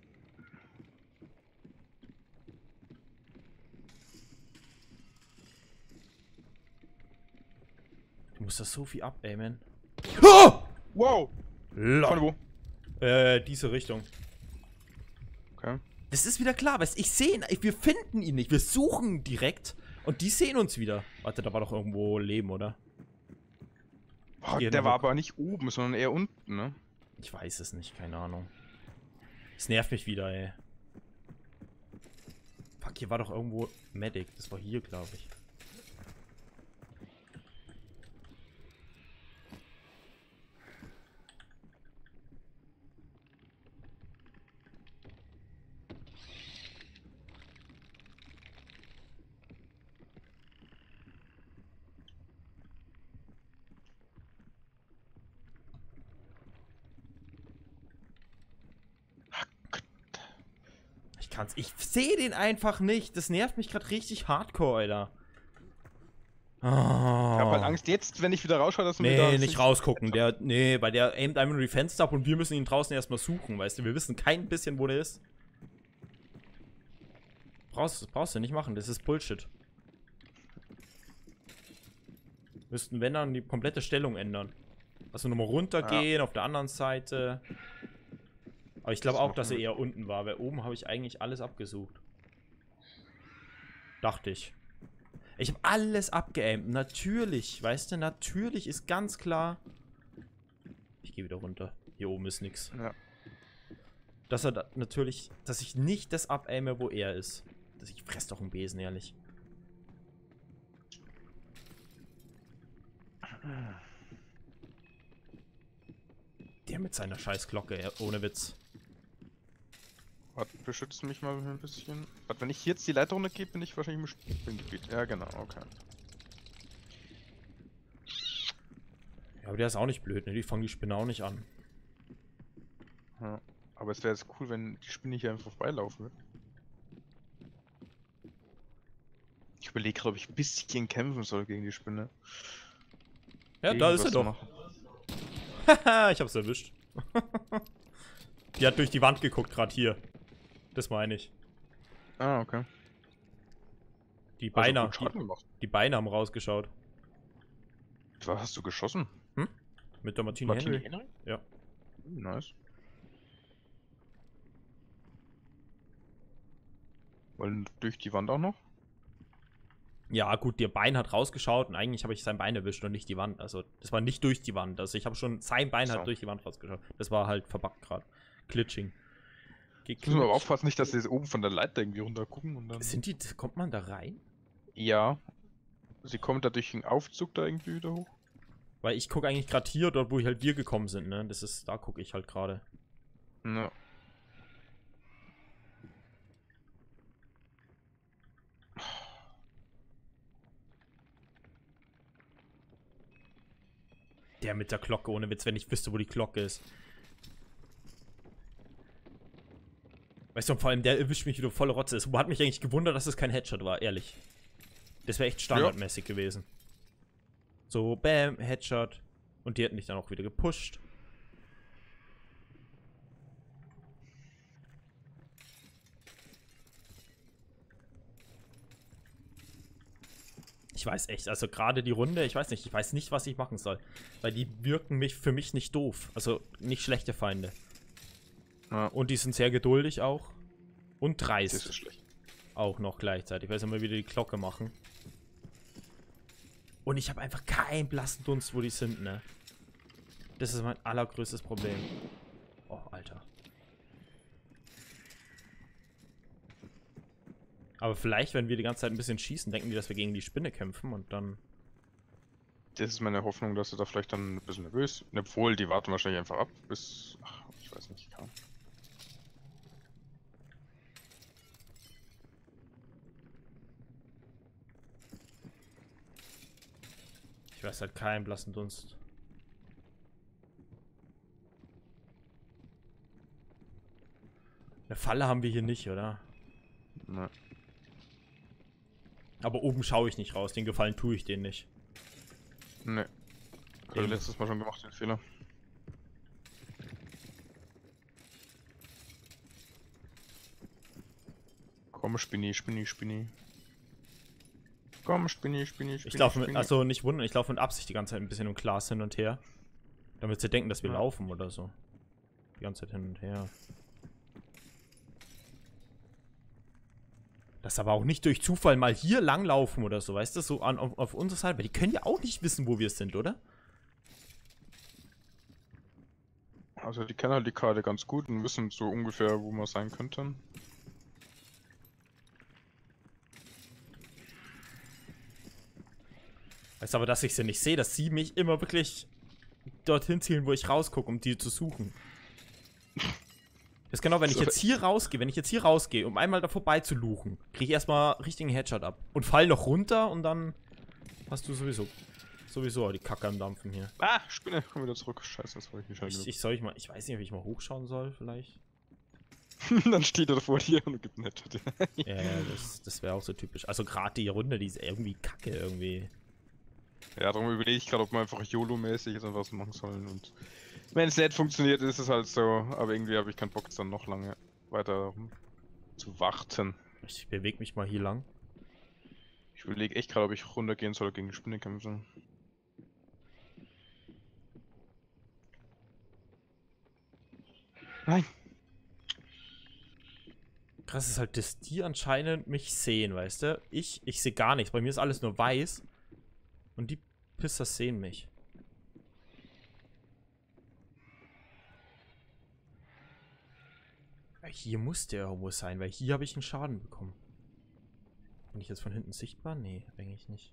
Du musst das so viel abaimen. Oh! Wow! Lol. Von wo? Äh, diese Richtung. Okay. Das ist wieder klar, weißt, ich sehe ihn, wir finden ihn nicht, wir suchen direkt und die sehen uns wieder. Warte, da war doch irgendwo Leben, oder? Boah, Geh der noch mal war gu- aber nicht oben, sondern eher unten, ne? Ich weiß es nicht, keine Ahnung. Es nervt mich wieder, ey. Fuck, hier war doch irgendwo Medic, das war hier, glaube ich. Ich kann's, ich sehe den einfach nicht. Das nervt mich gerade richtig hardcore, Alter. Oh. Ich hab halt Angst jetzt, wenn ich wieder rausschaue, dass du mir da... Nee, nicht rausgucken. Der, nee, weil der aimt einfach nur die Fenster ab und wir müssen ihn draußen erstmal suchen, weißt du? Wir wissen kein bisschen, wo der ist. Brauchst, brauchst du nicht machen, das ist Bullshit. Müssten, wenn dann, die komplette Stellung ändern. Also nochmal runtergehen, ja. Auf der anderen Seite. Aber ich glaube auch, dass er eher unten war, weil oben habe ich eigentlich alles abgesucht. Dachte ich. Ich habe alles abgeaimt. Natürlich, weißt du, natürlich ist ganz klar. Ich gehe wieder runter. Hier oben ist nichts. Ja. Dass er da, natürlich, dass ich nicht das abaime, wo er ist. Dass ich fress doch einen Besen, ehrlich. Der mit seiner scheiß Glocke, ohne Witz. Warte, beschützt mich mal ein bisschen. Warte, wenn ich jetzt die Leiter runtergehe, bin ich wahrscheinlich im Spinnengebiet. Ja, genau, okay. Ja, aber der ist auch nicht blöd, ne? Die fangen die Spinne auch nicht an. Ja. Aber es wäre jetzt cool, wenn die Spinne hier einfach vorbeilaufen würde. Ich überlege gerade, ob ich ein bisschen kämpfen soll gegen die Spinne. Ja, da ist er doch. Haha, ich hab's erwischt. Die hat durch die Wand geguckt, gerade hier. Das meine ich. Ah, okay. Die Beine, also gut Schaden die, gemacht. die Beine haben rausgeschaut. Was hast du geschossen? Hm? Mit der Martini, Martini Henry? Henry? Ja. Hm, nice. Wollen durch die Wand auch noch? Ja, gut, der Bein hat rausgeschaut und eigentlich habe ich sein Bein erwischt und nicht die Wand. Also, das war nicht durch die Wand. Also, ich habe schon, sein Bein So. hat durch die Wand rausgeschaut. Das war halt verbuggt gerade. Glitching. Jetzt müssen wir aber aufpassen, nicht, dass sie jetzt oben von der Leiter irgendwie runter gucken und dann... Sind die, kommt man da rein? Ja. Sie kommen da durch den Aufzug da irgendwie wieder hoch. Weil ich gucke eigentlich gerade hier, dort wo halt wir gekommen sind, ne? Das ist, da gucke ich halt gerade. Ja. Der mit der Glocke, ohne Witz, wenn ich wüsste, wo die Glocke ist. Weißt du, und vor allem der erwischt mich wieder volle Rotze. Es hat mich eigentlich gewundert, dass es kein Headshot war, ehrlich. Das wäre echt standardmäßig ja. gewesen. So, bam, Headshot. Und die hätten mich dann auch wieder gepusht. Ich weiß echt, also gerade die Runde, ich weiß nicht, ich weiß nicht, was ich machen soll. Weil die wirken mich für mich nicht doof. Also nicht schlechte Feinde. Ja. Und die sind sehr geduldig auch. Und dreist. Das ist schlecht. Auch noch gleichzeitig. Ich weiß immer wieder die Glocke machen. Und ich habe einfach keinen blassen Dunst, wo die sind, ne? Das ist mein allergrößtes Problem. Oh, Alter. Aber vielleicht, wenn wir die ganze Zeit ein bisschen schießen, denken die, dass wir gegen die Spinne kämpfen und dann... Das ist meine Hoffnung, dass sie da vielleicht dann ein bisschen nervös... Obwohl, die warten wahrscheinlich einfach ab, bis... Ach, ich weiß nicht, kaum. Ich weiß halt keinen blassen Dunst. Eine Falle haben wir hier nicht, oder? Ne. Aber oben schaue ich nicht raus, den Gefallen tue ich denen nicht. Ne. Habe ich letztes Mal schon gemacht, den Fehler. Komm, Spinni, Spinni, Spinni. Komm, Spinni, Spinni, Spinni. Ich laufe mit, Spinni. also nicht wundern, ich laufe mit Absicht die ganze Zeit ein bisschen im Glas hin und her. Damit sie denken, dass wir Ja. laufen oder so. Die ganze Zeit hin und her. Das aber auch nicht durch Zufall mal hier langlaufen oder so, weißt du, so an, auf, auf unserer Seite. Weil die können ja auch nicht wissen, wo wir sind, oder? Also die kennen halt die Karte ganz gut und wissen so ungefähr, wo man sein könnte. Weißt aber, dass ich sie nicht sehe, dass sie mich immer wirklich dorthin zielen, wo ich rausgucke, um die zu suchen. Das ist genau, wenn ich jetzt hier rausgehe, wenn ich jetzt hier rausgehe, um einmal da vorbei zu luchen, kriege ich erstmal richtigen Headshot ab. Und fall noch runter und dann hast du sowieso sowieso die Kacke am Dampfen hier. Ah, Spinne, komm wieder zurück. Scheiße, das wollte ich nicht Ich, schnell ich soll ich mal, ich weiß nicht, ob ich mal hochschauen soll, vielleicht. genug. Dann steht er vor dir und gibt einen Headshot. Ja, ja, das, das wäre auch so typisch. Also gerade die Runde, die ist irgendwie kacke irgendwie. Ja, darum überlege ich gerade, ob wir einfach YOLO-mäßig jetzt einfach was machen sollen. Und wenn es nicht funktioniert, ist es halt so. Aber irgendwie habe ich keinen Bock, dann noch lange weiter zu warten. Ich bewege mich mal hier lang. Ich überlege echt gerade, ob ich runtergehen soll gegen die Spinne kämpfen. Nein! Krass ist halt, dass die anscheinend mich sehen, weißt du? Ich, ich sehe gar nichts. Bei mir ist alles nur weiß. Und die Pisser sehen mich. Ja, hier muss der irgendwo sein, weil hier habe ich einen Schaden bekommen. Bin ich jetzt von hinten sichtbar? Nee, eigentlich nicht.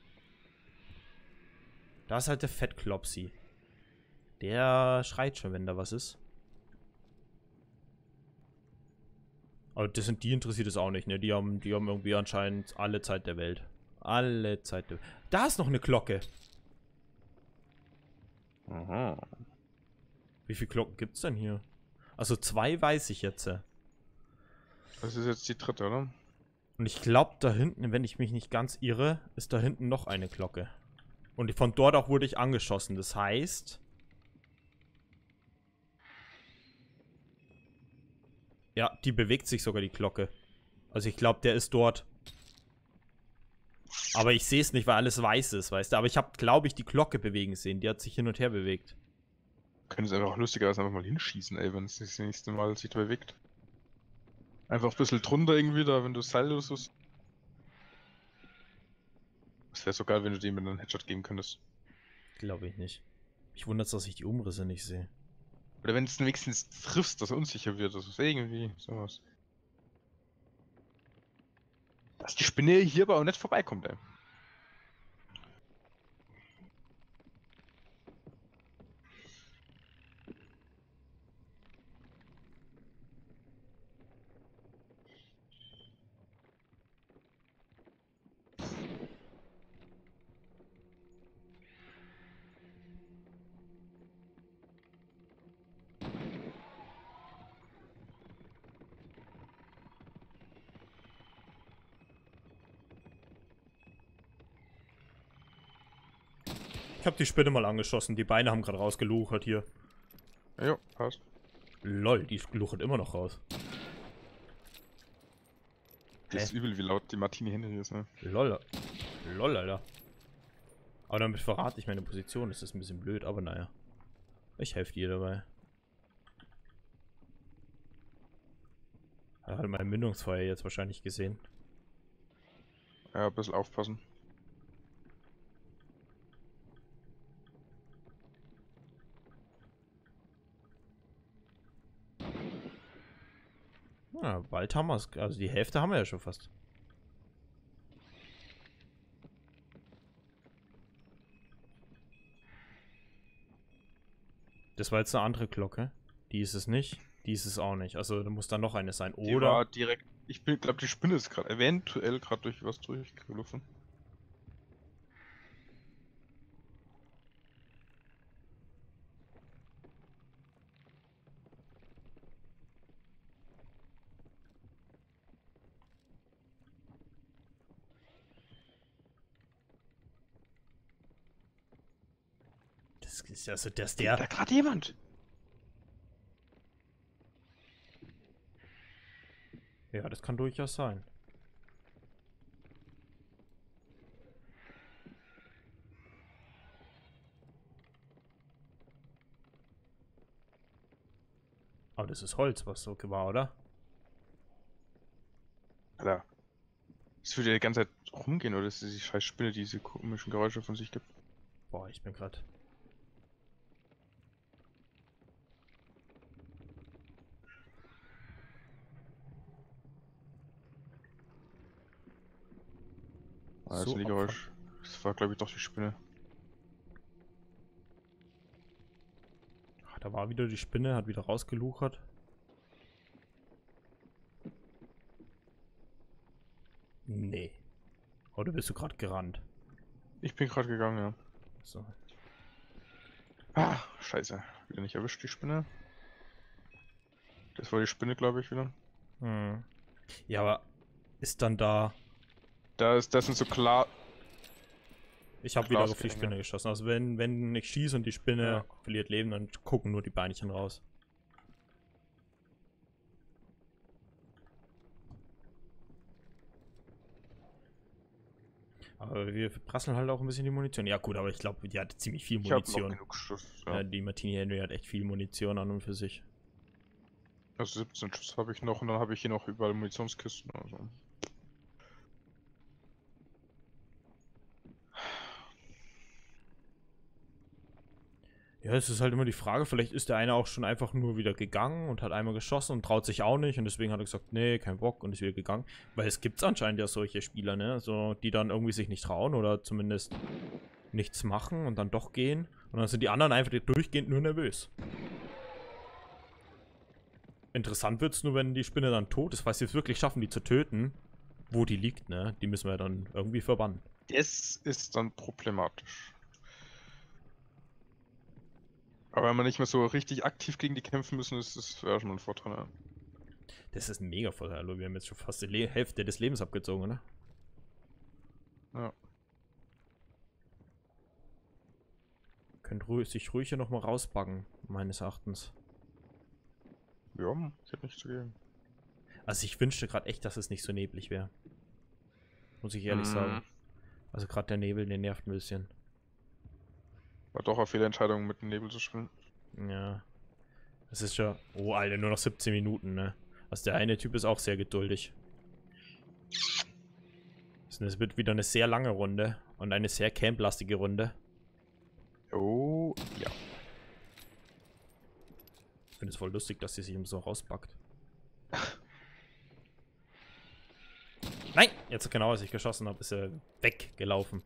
Da ist halt der Fettklopsi. Der schreit schon, wenn da was ist. Aber das sind die, interessiert es auch nicht, ne? Die haben, die haben irgendwie anscheinend alle Zeit der Welt. Alle Zeit der Welt. Da ist noch eine Glocke. Aha. Wie viele Glocken gibt's denn hier? Also zwei weiß ich jetzt. Das ist jetzt die dritte, oder? Und ich glaube, da hinten, wenn ich mich nicht ganz irre, ist da hinten noch eine Glocke. Und von dort auch wurde ich angeschossen. Das heißt... Ja, die bewegt sich sogar, die Glocke. Also ich glaube, der ist dort. Aber ich sehe es nicht, weil alles weiß ist, weißt du. Aber ich habe, glaube ich, die Glocke bewegen sehen. Die hat sich hin und her bewegt. Können es einfach lustigerweise einfach mal hinschießen, ey, wenn es sich das nächste Mal sich da bewegt. Einfach ein bisschen drunter irgendwie da, wenn du das Seil oder so. Das wäre so geil, wenn du dem mit einem Headshot geben könntest. Glaube ich nicht. Ich wundere, dass ich die Umrisse nicht sehe. Oder wenn es wenigstens triffst, dass er unsicher wird, das ist irgendwie sowas. Dass die Spinne hier aber auch nicht vorbeikommt, ey. Ich habe die Spinne mal angeschossen. Die Beine haben gerade rausgeluchert hier. Ja, jo, passt. Lol, die luchert immer noch raus. Das ist übel, wie laut die Martini hinter dir ist, ne? Lol. Lol, Alter. Aber damit verrate ich meine Position. Das ist ein bisschen blöd, aber naja. Ich helfe dir dabei. Er hat mein Mündungsfeuer jetzt wahrscheinlich gesehen. Ja, ein bisschen aufpassen. Ja, bald haben wir es. Also die Hälfte haben wir ja schon fast. Das war jetzt eine andere Glocke. Die ist es nicht. Die ist es auch nicht. Also da muss da noch eine sein. Die Oder... war direkt. Ich glaube, die Spinne ist gerade eventuell gerade durch was durchgelaufen. Das ist also, dass Der... der... Da gerade jemand. Ja, das kann durchaus sein. Aber das ist Holz, was so war, oder? Alter. Das würde ja die ganze Zeit rumgehen, oder ist das die scheiß Spinne, die diese komischen Geräusche von sich gibt? Boah, ich bin gerade... Ah, das So sind die Geräusche. Das war, glaube ich, doch die Spinne. Ach, da war wieder die Spinne, hat wieder rausgeluchert. Nee. Oder bist du gerade gerannt? Ich bin gerade gegangen, ja. So. Ah, scheiße. Wieder nicht erwischt, die Spinne. Das war die Spinne, glaube ich, wieder. Hm. Ja, aber ist dann da... Da ist, das sind so klar... Ich habe wieder auf die Glasgänge. Spinne geschossen. Also wenn, wenn ich schieße und die Spinne Ja. verliert Leben, dann gucken nur die Beinchen raus. Aber wir prasseln halt auch ein bisschen die Munition. Ja gut, aber ich glaube, die hat ziemlich viel Ich habe noch Munition. genug Schuss. Ja. Ja. Die Martini Henry hat echt viel Munition an und für sich. Also siebzehn Schuss habe ich noch und dann habe ich hier noch überall Munitionskisten. Also. Ja, es ist halt immer die Frage, vielleicht ist der eine auch schon einfach nur wieder gegangen und hat einmal geschossen und traut sich auch nicht und deswegen hat er gesagt, nee, kein Bock und ist wieder gegangen. Weil es gibt anscheinend ja solche Spieler, ne, also die dann irgendwie sich nicht trauen oder zumindest nichts machen und dann doch gehen und dann sind die anderen einfach durchgehend nur nervös. Interessant wird's nur, wenn die Spinne dann tot ist, falls sie es wirklich schaffen, die zu töten, wo die liegt, ne, die müssen wir dann irgendwie verbannen. Das ist dann problematisch. Aber wenn wir nicht mehr so richtig aktiv gegen die kämpfen müssen, ist das wäre schon mal ein Vorteil. Ja. Das ist ein mega Vorteil, wir haben jetzt schon fast die Le Hälfte des Lebens abgezogen, ne? Ja. Könnt ruhig, sich ruhig hier nochmal rausbacken, meines Erachtens. Ja, ich hätte nichts zu geben. Also ich wünschte gerade echt, dass es nicht so neblig wäre. Muss ich ehrlich Mm. sagen. Also gerade der Nebel, der nervt ein bisschen. War doch eine Fehlentscheidung, mit dem Nebel zu spielen. Ja. Das ist ja... Oh, Alter, nur noch siebzehn Minuten, ne? Also der eine Typ ist auch sehr geduldig. Es wird wieder eine sehr lange Runde. Und eine sehr camplastige Runde. Oh, ja. Ich finde es voll lustig, dass sie sich so rausbackt. Nein! Jetzt genau, als ich geschossen habe, ist er weggelaufen.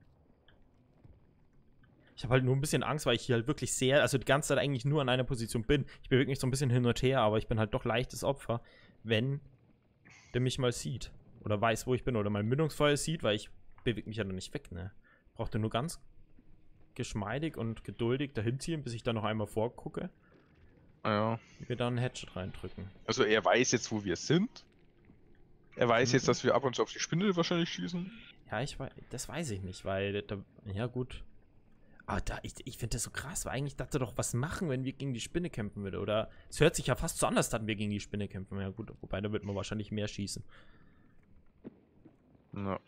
Ich habe halt nur ein bisschen Angst, weil ich hier halt wirklich sehr, also die ganze Zeit eigentlich nur an einer Position bin. Ich bewege mich so ein bisschen hin und her, aber ich bin halt doch leichtes Opfer, wenn der mich mal sieht. Oder weiß, wo ich bin. Oder mein Mündungsfeuer sieht, weil ich bewege mich ja noch nicht weg, ne? Brauchte nur ganz geschmeidig und geduldig dahin ziehen, bis ich dann noch einmal vorgucke. Ja. Und wir dann einen Headshot reindrücken. Also er weiß jetzt, wo wir sind. Er weiß Mhm. jetzt, dass wir ab und zu auf die Spindel wahrscheinlich schießen. Ja, ich weiß, das weiß ich nicht, weil da, ja gut. Aber da, ich, ich finde das so krass, weil eigentlich dachte doch was machen, wenn wir gegen die Spinne kämpfen würden. Oder es hört sich ja fast so an, als dass wir gegen die Spinne kämpfen. Ja gut, wobei da wird man wahrscheinlich mehr schießen. Ja.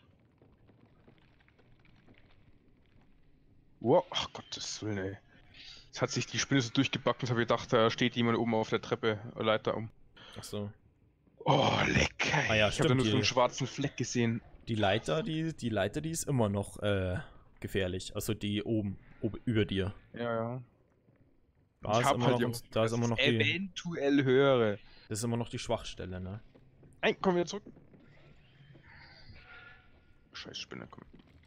Wow, ach Gottes Willen, ey. Jetzt hat sich die Spinne so durchgebacken, ich habe gedacht, da steht jemand oben auf der Treppe, Leiter um. Ach so. Oh, lecker. Ah ja, ich habe da nur stimmt, so einen die- schwarzen Fleck gesehen. Die Leiter, die, die Leiter, die ist immer noch äh, gefährlich. Also die oben, oben über dir. Ja, ja. Da Ich ist hab immer halt noch, die uns- Hoffnung, da ist dass immer ich noch die, eventuell höre. das ist immer noch die Schwachstelle, ne? Nein, komm wieder zurück. Scheiß Spinne, komm.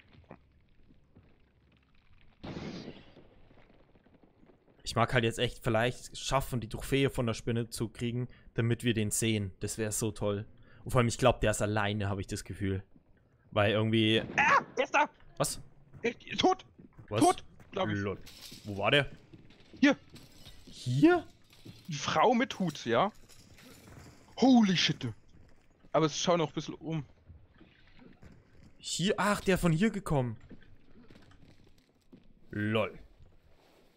Ich mag halt jetzt echt vielleicht schaffen, die Trophäe von der Spinne zu kriegen, damit wir den sehen. Das wäre so toll. Und vor allem, ich glaube, der ist alleine, habe ich das Gefühl. Weil irgendwie... Ah, der ist da! Was? Er ist tot! Was? Tot, glaube ich. Lol. Wo war der? Hier, Hier? die Frau mit Hut, ja? Holy shit. Aber es schau noch ein bisschen um. Hier? Ach, der von hier gekommen. Lol.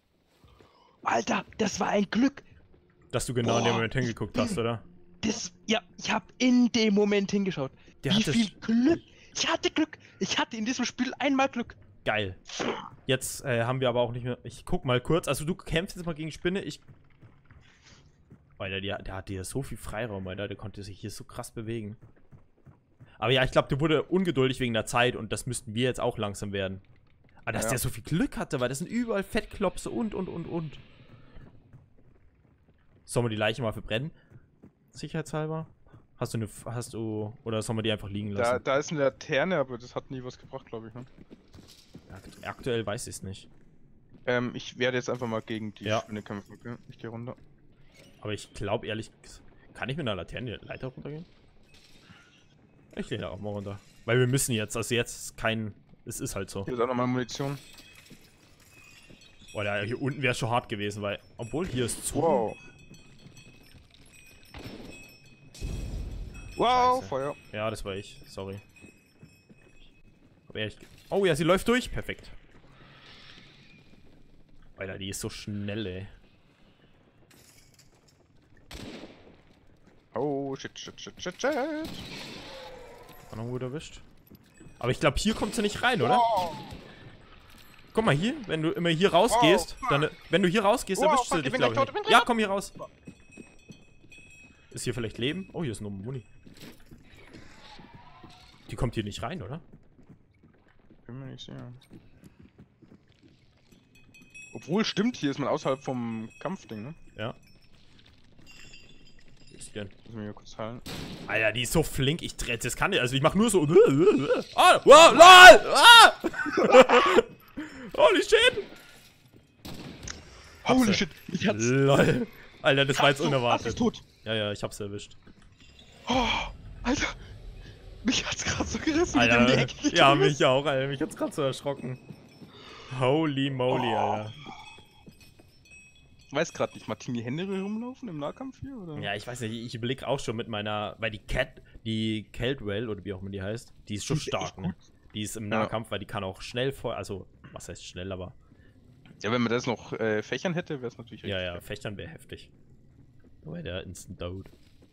Alter, das war ein Glück. Dass du genau in dem Boah. Moment hingeguckt hast, oder? Das, ja, ich habe in dem Moment hingeschaut. Der Wie hatte viel Glück. Ich hatte Glück. Ich hatte in diesem Spiel einmal Glück. Geil. Jetzt äh, haben wir aber auch nicht mehr... Ich guck mal kurz. Also du kämpfst jetzt mal gegen Spinne. Ich... Alter, der, der hatte hier so viel Freiraum, Alter. Der konnte sich hier so krass bewegen. Aber ja, ich glaube, der wurde ungeduldig wegen der Zeit. Und das müssten wir jetzt auch langsam werden. Aber dass Ja. der so viel Glück hatte, weil das sind überall Fettklopse und, und, und, und. Sollen wir die Leiche mal verbrennen? Sicherheitshalber? Hast du eine... Hast du... Oder sollen wir die einfach liegen lassen? Da, da ist eine Laterne, aber das hat nie was gebracht, glaube ich. Ne? Akt aktuell weiß ich es nicht. Ähm, ich werde jetzt einfach mal gegen die Ja. Spinne kämpfen. Okay? Ich gehe runter. Aber ich glaube ehrlich... Kann ich mit einer Laterne die Leiter runtergehen? Ich gehe da auch mal runter. Weil wir müssen jetzt. Also jetzt kein... Es ist halt so. Hier ist auch nochmal Munition. Boah, da, hier unten wäre es schon hart gewesen, weil... Obwohl, hier ist zu. Wow. Wow, Scheiße. Feuer. Ja, das war ich. Sorry. Aber ehrlich... Oh ja, sie läuft durch. Perfekt. Alter, die ist so schnell, ey. Oh, shit, shit, shit, shit, shit. War noch gut erwischt. Aber ich glaube, hier kommt sie nicht rein, oder? Wow. Guck mal hier, wenn du immer hier rausgehst, Wow. dann, wenn du hier rausgehst, Wow, erwischt fuck, sie ich dich, bin glaube gleich ich. tot, ich bin nicht. Ja, tot. komm hier raus. Ist hier vielleicht Leben? Oh, hier ist nur Muni. Die kommt hier nicht rein, oder? Bin mir nicht sicher. Obwohl, stimmt, hier ist man außerhalb vom Kampfding, ne? Ja. Wo ist die denn? Muss ich mir hier kurz heilen. Alter, die ist so flink, ich trete, das kann nicht, also ich mach nur so. Ah, wow, LOL! Ah! Holy shit! Holy Hab's. shit, ich hat's. LOL. Alter, das war jetzt So, Arzt unerwartet. ist tot. Ja, ja, ich hab's erwischt. Oh, Alter. Mich hat's gerade so gerissen, wie der um die Alter, Ecke gegangen ja, ist. mich auch, Alter, mich hat's gerade so erschrocken. Holy moly, Oh. Alter. Ich weiß gerade nicht, Martini Hände rumlaufen im Nahkampf hier, oder? Ja, ich weiß nicht, ich überlege auch schon mit meiner, weil die Cat, die Caldwell, oder wie auch immer die heißt, die ist schon Die ist echt stark, ne? Die ist im Ja. Nahkampf, weil die kann auch schnell vor, also, was heißt schnell, aber, Ja, wenn man das noch äh, fächern hätte, wäre es natürlich ja, richtig ja, geil. Fechtern wäre heftig. Aber der Instant Dood.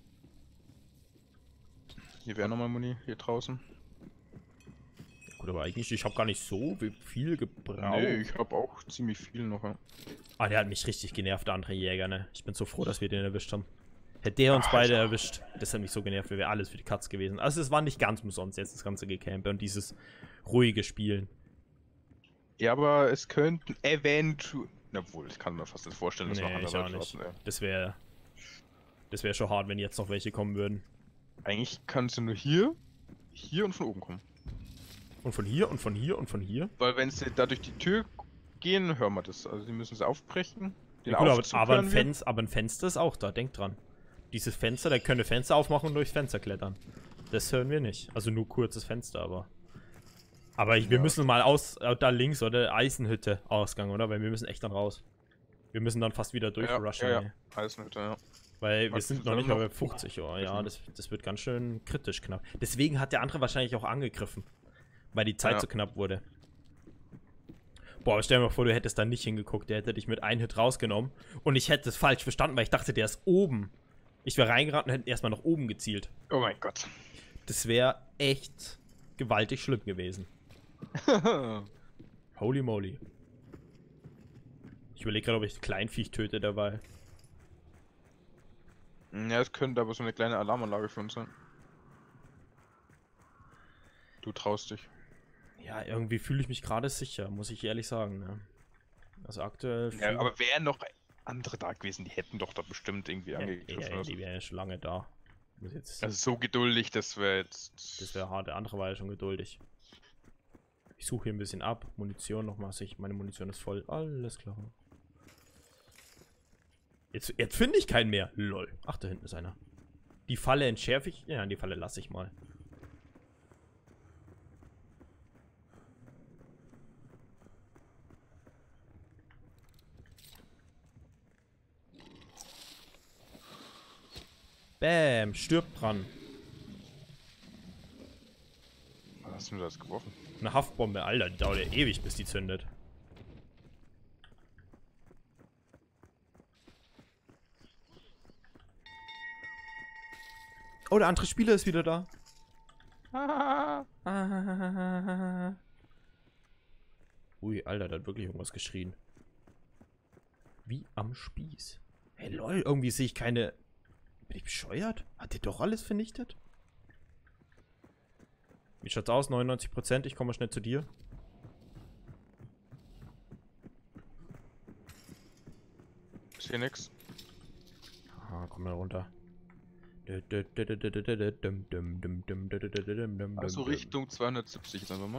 Hier wäre nochmal Muni, hier draußen. Gut, aber eigentlich, ich habe gar nicht so viel gebraucht. Nee, ich habe auch ziemlich viel noch. Ja. Ah, der hat mich richtig genervt, der andere Jäger, ne? Ich bin so froh, dass wir den erwischt haben. Hätte der uns Ach, beide ja. erwischt, das hat mich so genervt, wir wären alles für die Katz gewesen. Also es war nicht ganz umsonst jetzt das ganze Gecampe und dieses ruhige Spielen. Ja, aber es könnten eventuell. Obwohl, ich kann mir fast nicht vorstellen, dass Nee, noch andere ich auch Leute nicht. warten, ey. Das wäre das wäre schon hart, wenn jetzt noch welche kommen würden. Eigentlich kannst du nur hier, hier und von oben kommen. Und von hier und von hier und von hier. Weil wenn sie da durch die Tür gehen, hören wir das. Also die müssen es aufbrechen. Den Ja, gut, aber, Aufzug aber, ein hören wir. Fenster, aber ein Fenster ist auch da, denkt dran. Dieses Fenster, da können wir Fenster aufmachen und durchs Fenster klettern. Das hören wir nicht. Also nur kurzes Fenster, aber. Aber ich, wir Ja. müssen mal aus, äh, da links, oder Eisenhütte Ausgang, oder? Weil wir müssen echt dann raus. Wir müssen dann fast wieder Ja, durchrushen, ja, ey. ja. Eisenhütte, ja. Weil wir Was sind ist noch da nicht noch? mal bei fünfzig, oh, ja, Bisschen. das, das wird ganz schön kritisch knapp. Deswegen hat der andere wahrscheinlich auch angegriffen. Weil die Zeit Ja. so knapp wurde. Boah, aber stell dir mal vor, du hättest da nicht hingeguckt. Der hätte dich mit einem Hit rausgenommen. Und ich hätte es falsch verstanden, weil ich dachte, der ist oben. Ich wäre reingerannt und hätte erstmal nach oben gezielt. Oh mein Gott. Das wäre echt gewaltig schlimm gewesen. Holy moly. Ich überlege gerade, ob ich Kleinviech töte dabei. Ja, es könnte aber so eine kleine Alarmanlage für uns sein. Du traust dich. Ja, irgendwie fühle ich mich gerade sicher, muss ich ehrlich sagen. Ne? Also aktuell... Ja, fühl- aber wären noch andere da gewesen, die hätten doch da bestimmt irgendwie ja, angegriffen. ja, oder die so. wären ja schon lange da. Muss jetzt, Also so geduldig, das wäre jetzt. das wäre hart, der andere war ja schon geduldig. Ich suche hier ein bisschen ab. Munition nochmal. Ich, meine Munition ist voll. Alles klar. Jetzt, jetzt finde ich keinen mehr. Lol. Ach, da hinten ist einer. Die Falle entschärfe ich. Ja, die Falle lasse ich mal. Bäm. Stirbt dran. Was hast du denn das geworfen? Eine Haftbombe. Alter, die dauert ja ewig, bis die zündet. Oh, der andere Spieler ist wieder da. Ui, Alter, da hat wirklich irgendwas geschrien. Wie am Spieß. Hey, lol, irgendwie sehe ich keine... Bin ich bescheuert? Hat der doch alles vernichtet? Wie schaut's aus? neunundneunzig Prozent, ich komme mal schnell zu dir. Ist hier nix. Ah, komm mal runter. Also Richtung zweihundertsiebzig jetzt einfach mal.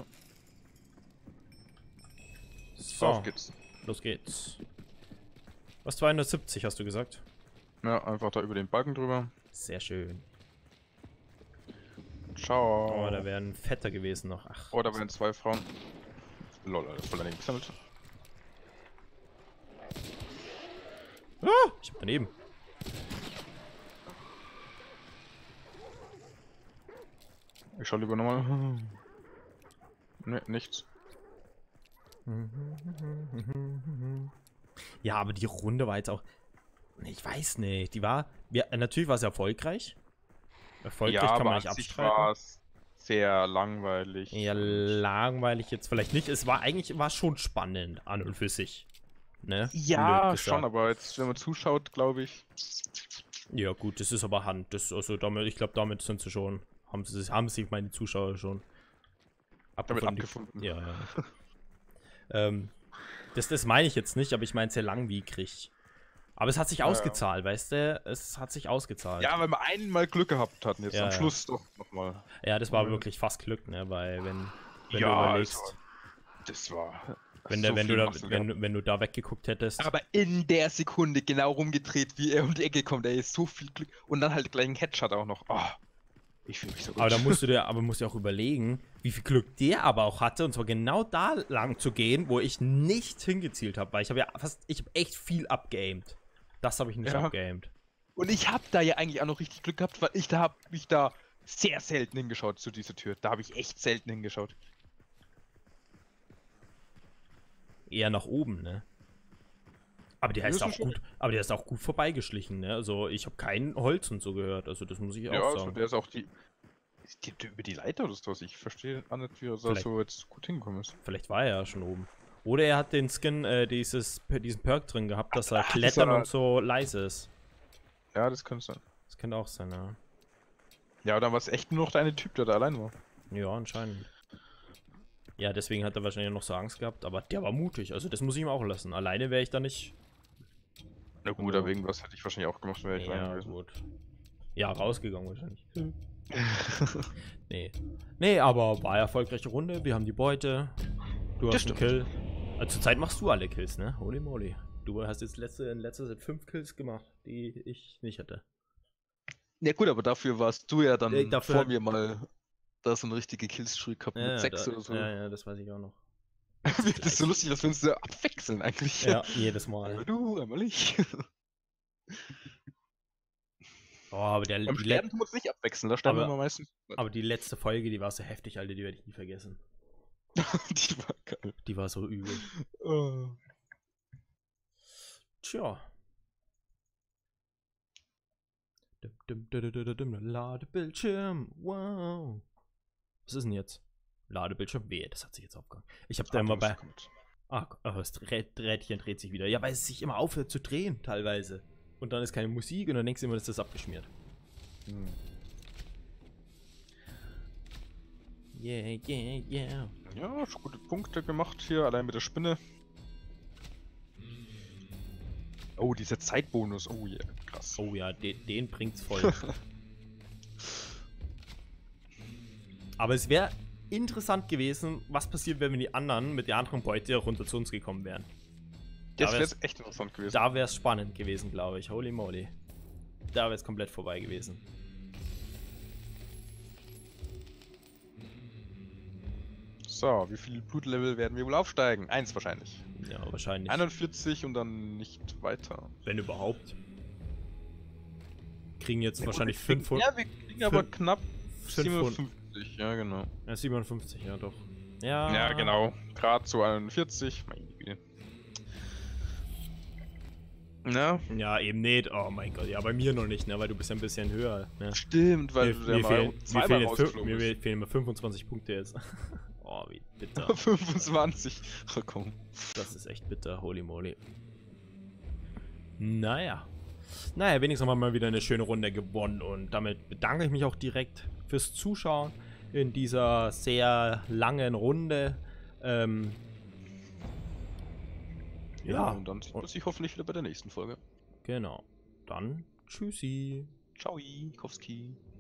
So, Auf geht's. los geht's. Was, zweihundertsiebzig hast du gesagt? Ja, einfach da über den Balken drüber. Sehr schön. Ciao. Oh, da wären fetter gewesen noch. Ach. Oh, da wären zwei Frauen. Lol, Alter, voll daneben gesammelt. Ah, ich hab daneben. Ich schau lieber nochmal. Ne, nichts. Ja, aber die Runde war jetzt auch... Ich weiß nicht, die war... Ja, natürlich war sie erfolgreich. Erfolgreich Ja, kann man aber nicht an sich abstreiten. war's sehr langweilig. Ja, langweilig jetzt vielleicht nicht. Es war eigentlich war schon spannend an und für sich. Ne? Ja, Blöd gesagt. schon, aber jetzt, wenn man zuschaut, glaube ich. Ja, gut, das ist aber Hand. Das, also damit, ich glaube, damit sind sie schon. Haben sie haben sich meine Zuschauer schon Damit abgefunden. abgefunden. Ja, ja. ähm, das, das meine ich jetzt nicht, aber ich meine sehr langwierig. Aber es hat sich Ja, ausgezahlt, weißt du? Es hat sich ausgezahlt. Ja, weil wir einmal Glück gehabt hatten, jetzt Ja, am ja. Schluss doch nochmal. Ja, das war Ja. wirklich fast Glück, ne? Weil wenn, wenn Ja, du überlegst, also, das war. wenn, so der, wenn, du viel da, Muscle wenn, gehabt. wenn du da weggeguckt hättest. Aber in der Sekunde genau rumgedreht, wie er um die Ecke kommt, ey, ist so viel Glück. Und dann halt gleich ein Headshot auch noch. Oh, ich fühle mich so gut. Aber da musst du dir, aber musst du auch überlegen, wie viel Glück der aber auch hatte, und zwar genau da lang zu gehen, wo ich nicht hingezielt habe, weil ich habe ja fast, ich habe echt viel abgeaimt. Das habe ich nicht Ja. abgeaimt. Und ich hab da ja eigentlich auch noch richtig Glück gehabt, weil ich da hab mich da sehr selten hingeschaut zu dieser Tür. Da habe ich echt selten hingeschaut. Eher nach oben, ne? Aber der ist Das auch ist schon- gut, aber der ist auch gut vorbeigeschlichen, ne? Also ich habe kein Holz und so gehört, also das muss ich Ja, auch also sagen. der ist auch die. Ist die über die Leiter oder so? Ich verstehe auch nicht, wie er da Vielleicht. so jetzt gut hingekommen ist. Vielleicht war er ja schon oben. Oder er hat den Skin, äh, dieses, diesen Perk drin gehabt, dass er Ach, klettern dieser- und so leise ist. Ja, das könnte sein. Das könnte auch sein, ja. Ja, dann war es echt nur noch der eine Typ, der da allein war. Ja, anscheinend. Ja, deswegen hat er wahrscheinlich noch so Angst gehabt, aber der war mutig, also das muss ich ihm auch lassen. Alleine wäre ich da nicht. Na gut, aber irgendwas hätte ich wahrscheinlich auch gemacht, wäre ich allein Ja, gewesen. gut. Ja, rausgegangen wahrscheinlich. Nee. Nee, aber war eine erfolgreiche Runde. Wir haben die Beute. Du Das hast einen stimmt. Kill. Also zurzeit machst du alle Kills, ne? Holy moly. Du hast jetzt letzte, in letzter Zeit fünf Kills gemacht, die ich nicht hatte. Ja gut, aber dafür warst du ja dann Ja, dafür vor hat- mir mal da so eine richtige Killstreak gehabt mit sechs da, oder so. ja, ja, das weiß ich auch noch. Das ist so lustig, dass wir uns so abwechseln eigentlich. Ja, jedes Einmal Mal. du, einmal ich. Oh, aber, der, Beim die, Sterben le tun wir uns nicht abwechseln, da sterben wir Aber- immer meistens. aber die letzte Folge, die war so heftig, Alter, die werde ich nie vergessen. Die war geil. Die war so übel. Oh. Tja. Dum, dum, dum, dum, dum, dum, Ladebildschirm. Wow. Was ist denn jetzt? Ladebildschirm? Wehe, das hat sich jetzt aufgegangen. Ich habe da immer bei. Ah, oh, das Drä- Rädchen dreht sich wieder. Ja, weil es sich immer aufhört zu drehen, teilweise. Und dann ist keine Musik und dann denkst du immer, das ist abgeschmiert. Hm. Yeah, yeah, yeah. Ja, schon gute Punkte gemacht hier, allein mit der Spinne. Oh, dieser Zeitbonus. Oh yeah, krass. Oh ja, den, den bringt's voll. Aber es wäre interessant gewesen, was passiert, wenn wir die anderen mit der anderen Beute runter zu uns gekommen wären. Das Da wäre wär's- jetzt echt interessant gewesen. Da wäre es spannend gewesen, glaube ich. Holy moly. Da wäre es komplett vorbei gewesen. So, wie viel Blutlevel werden wir wohl aufsteigen? Eins wahrscheinlich. Ja, wahrscheinlich. einundvierzig und dann nicht weiter. Wenn überhaupt. Kriegen jetzt Ja, gut, wahrscheinlich wir kriegen- fünfhundert. Ja, wir kriegen aber fünf- knapp fünfhundert. siebenundfünfzig, ja genau. Ja, siebenundfünfzig, ja doch. Ja, Ja, genau. Gerade so einundvierzig. Meine Güte. Ja, Ja, eben nicht. Oh mein Gott, ja, bei mir noch nicht, ne, weil du bist ja ein bisschen höher. Ne? stimmt, weil Mir, du mir, der mal fehlen, mir, zweimal fehlen jetzt fün- rausgeflogen mir bist. fehlen mir fünfundzwanzig Punkte jetzt. Oh, wie bitter. fünfundzwanzig. Oh, komm. Das ist echt bitter, holy moly. Naja. Naja, wenigstens haben wir mal wieder eine schöne Runde gewonnen und damit bedanke ich mich auch direkt fürs Zuschauen in dieser sehr langen Runde. Ähm, Ja, ja, und dann sieht man sich hoffentlich wieder bei der nächsten Folge. genau. Dann tschüssi. Ciao, Kowski.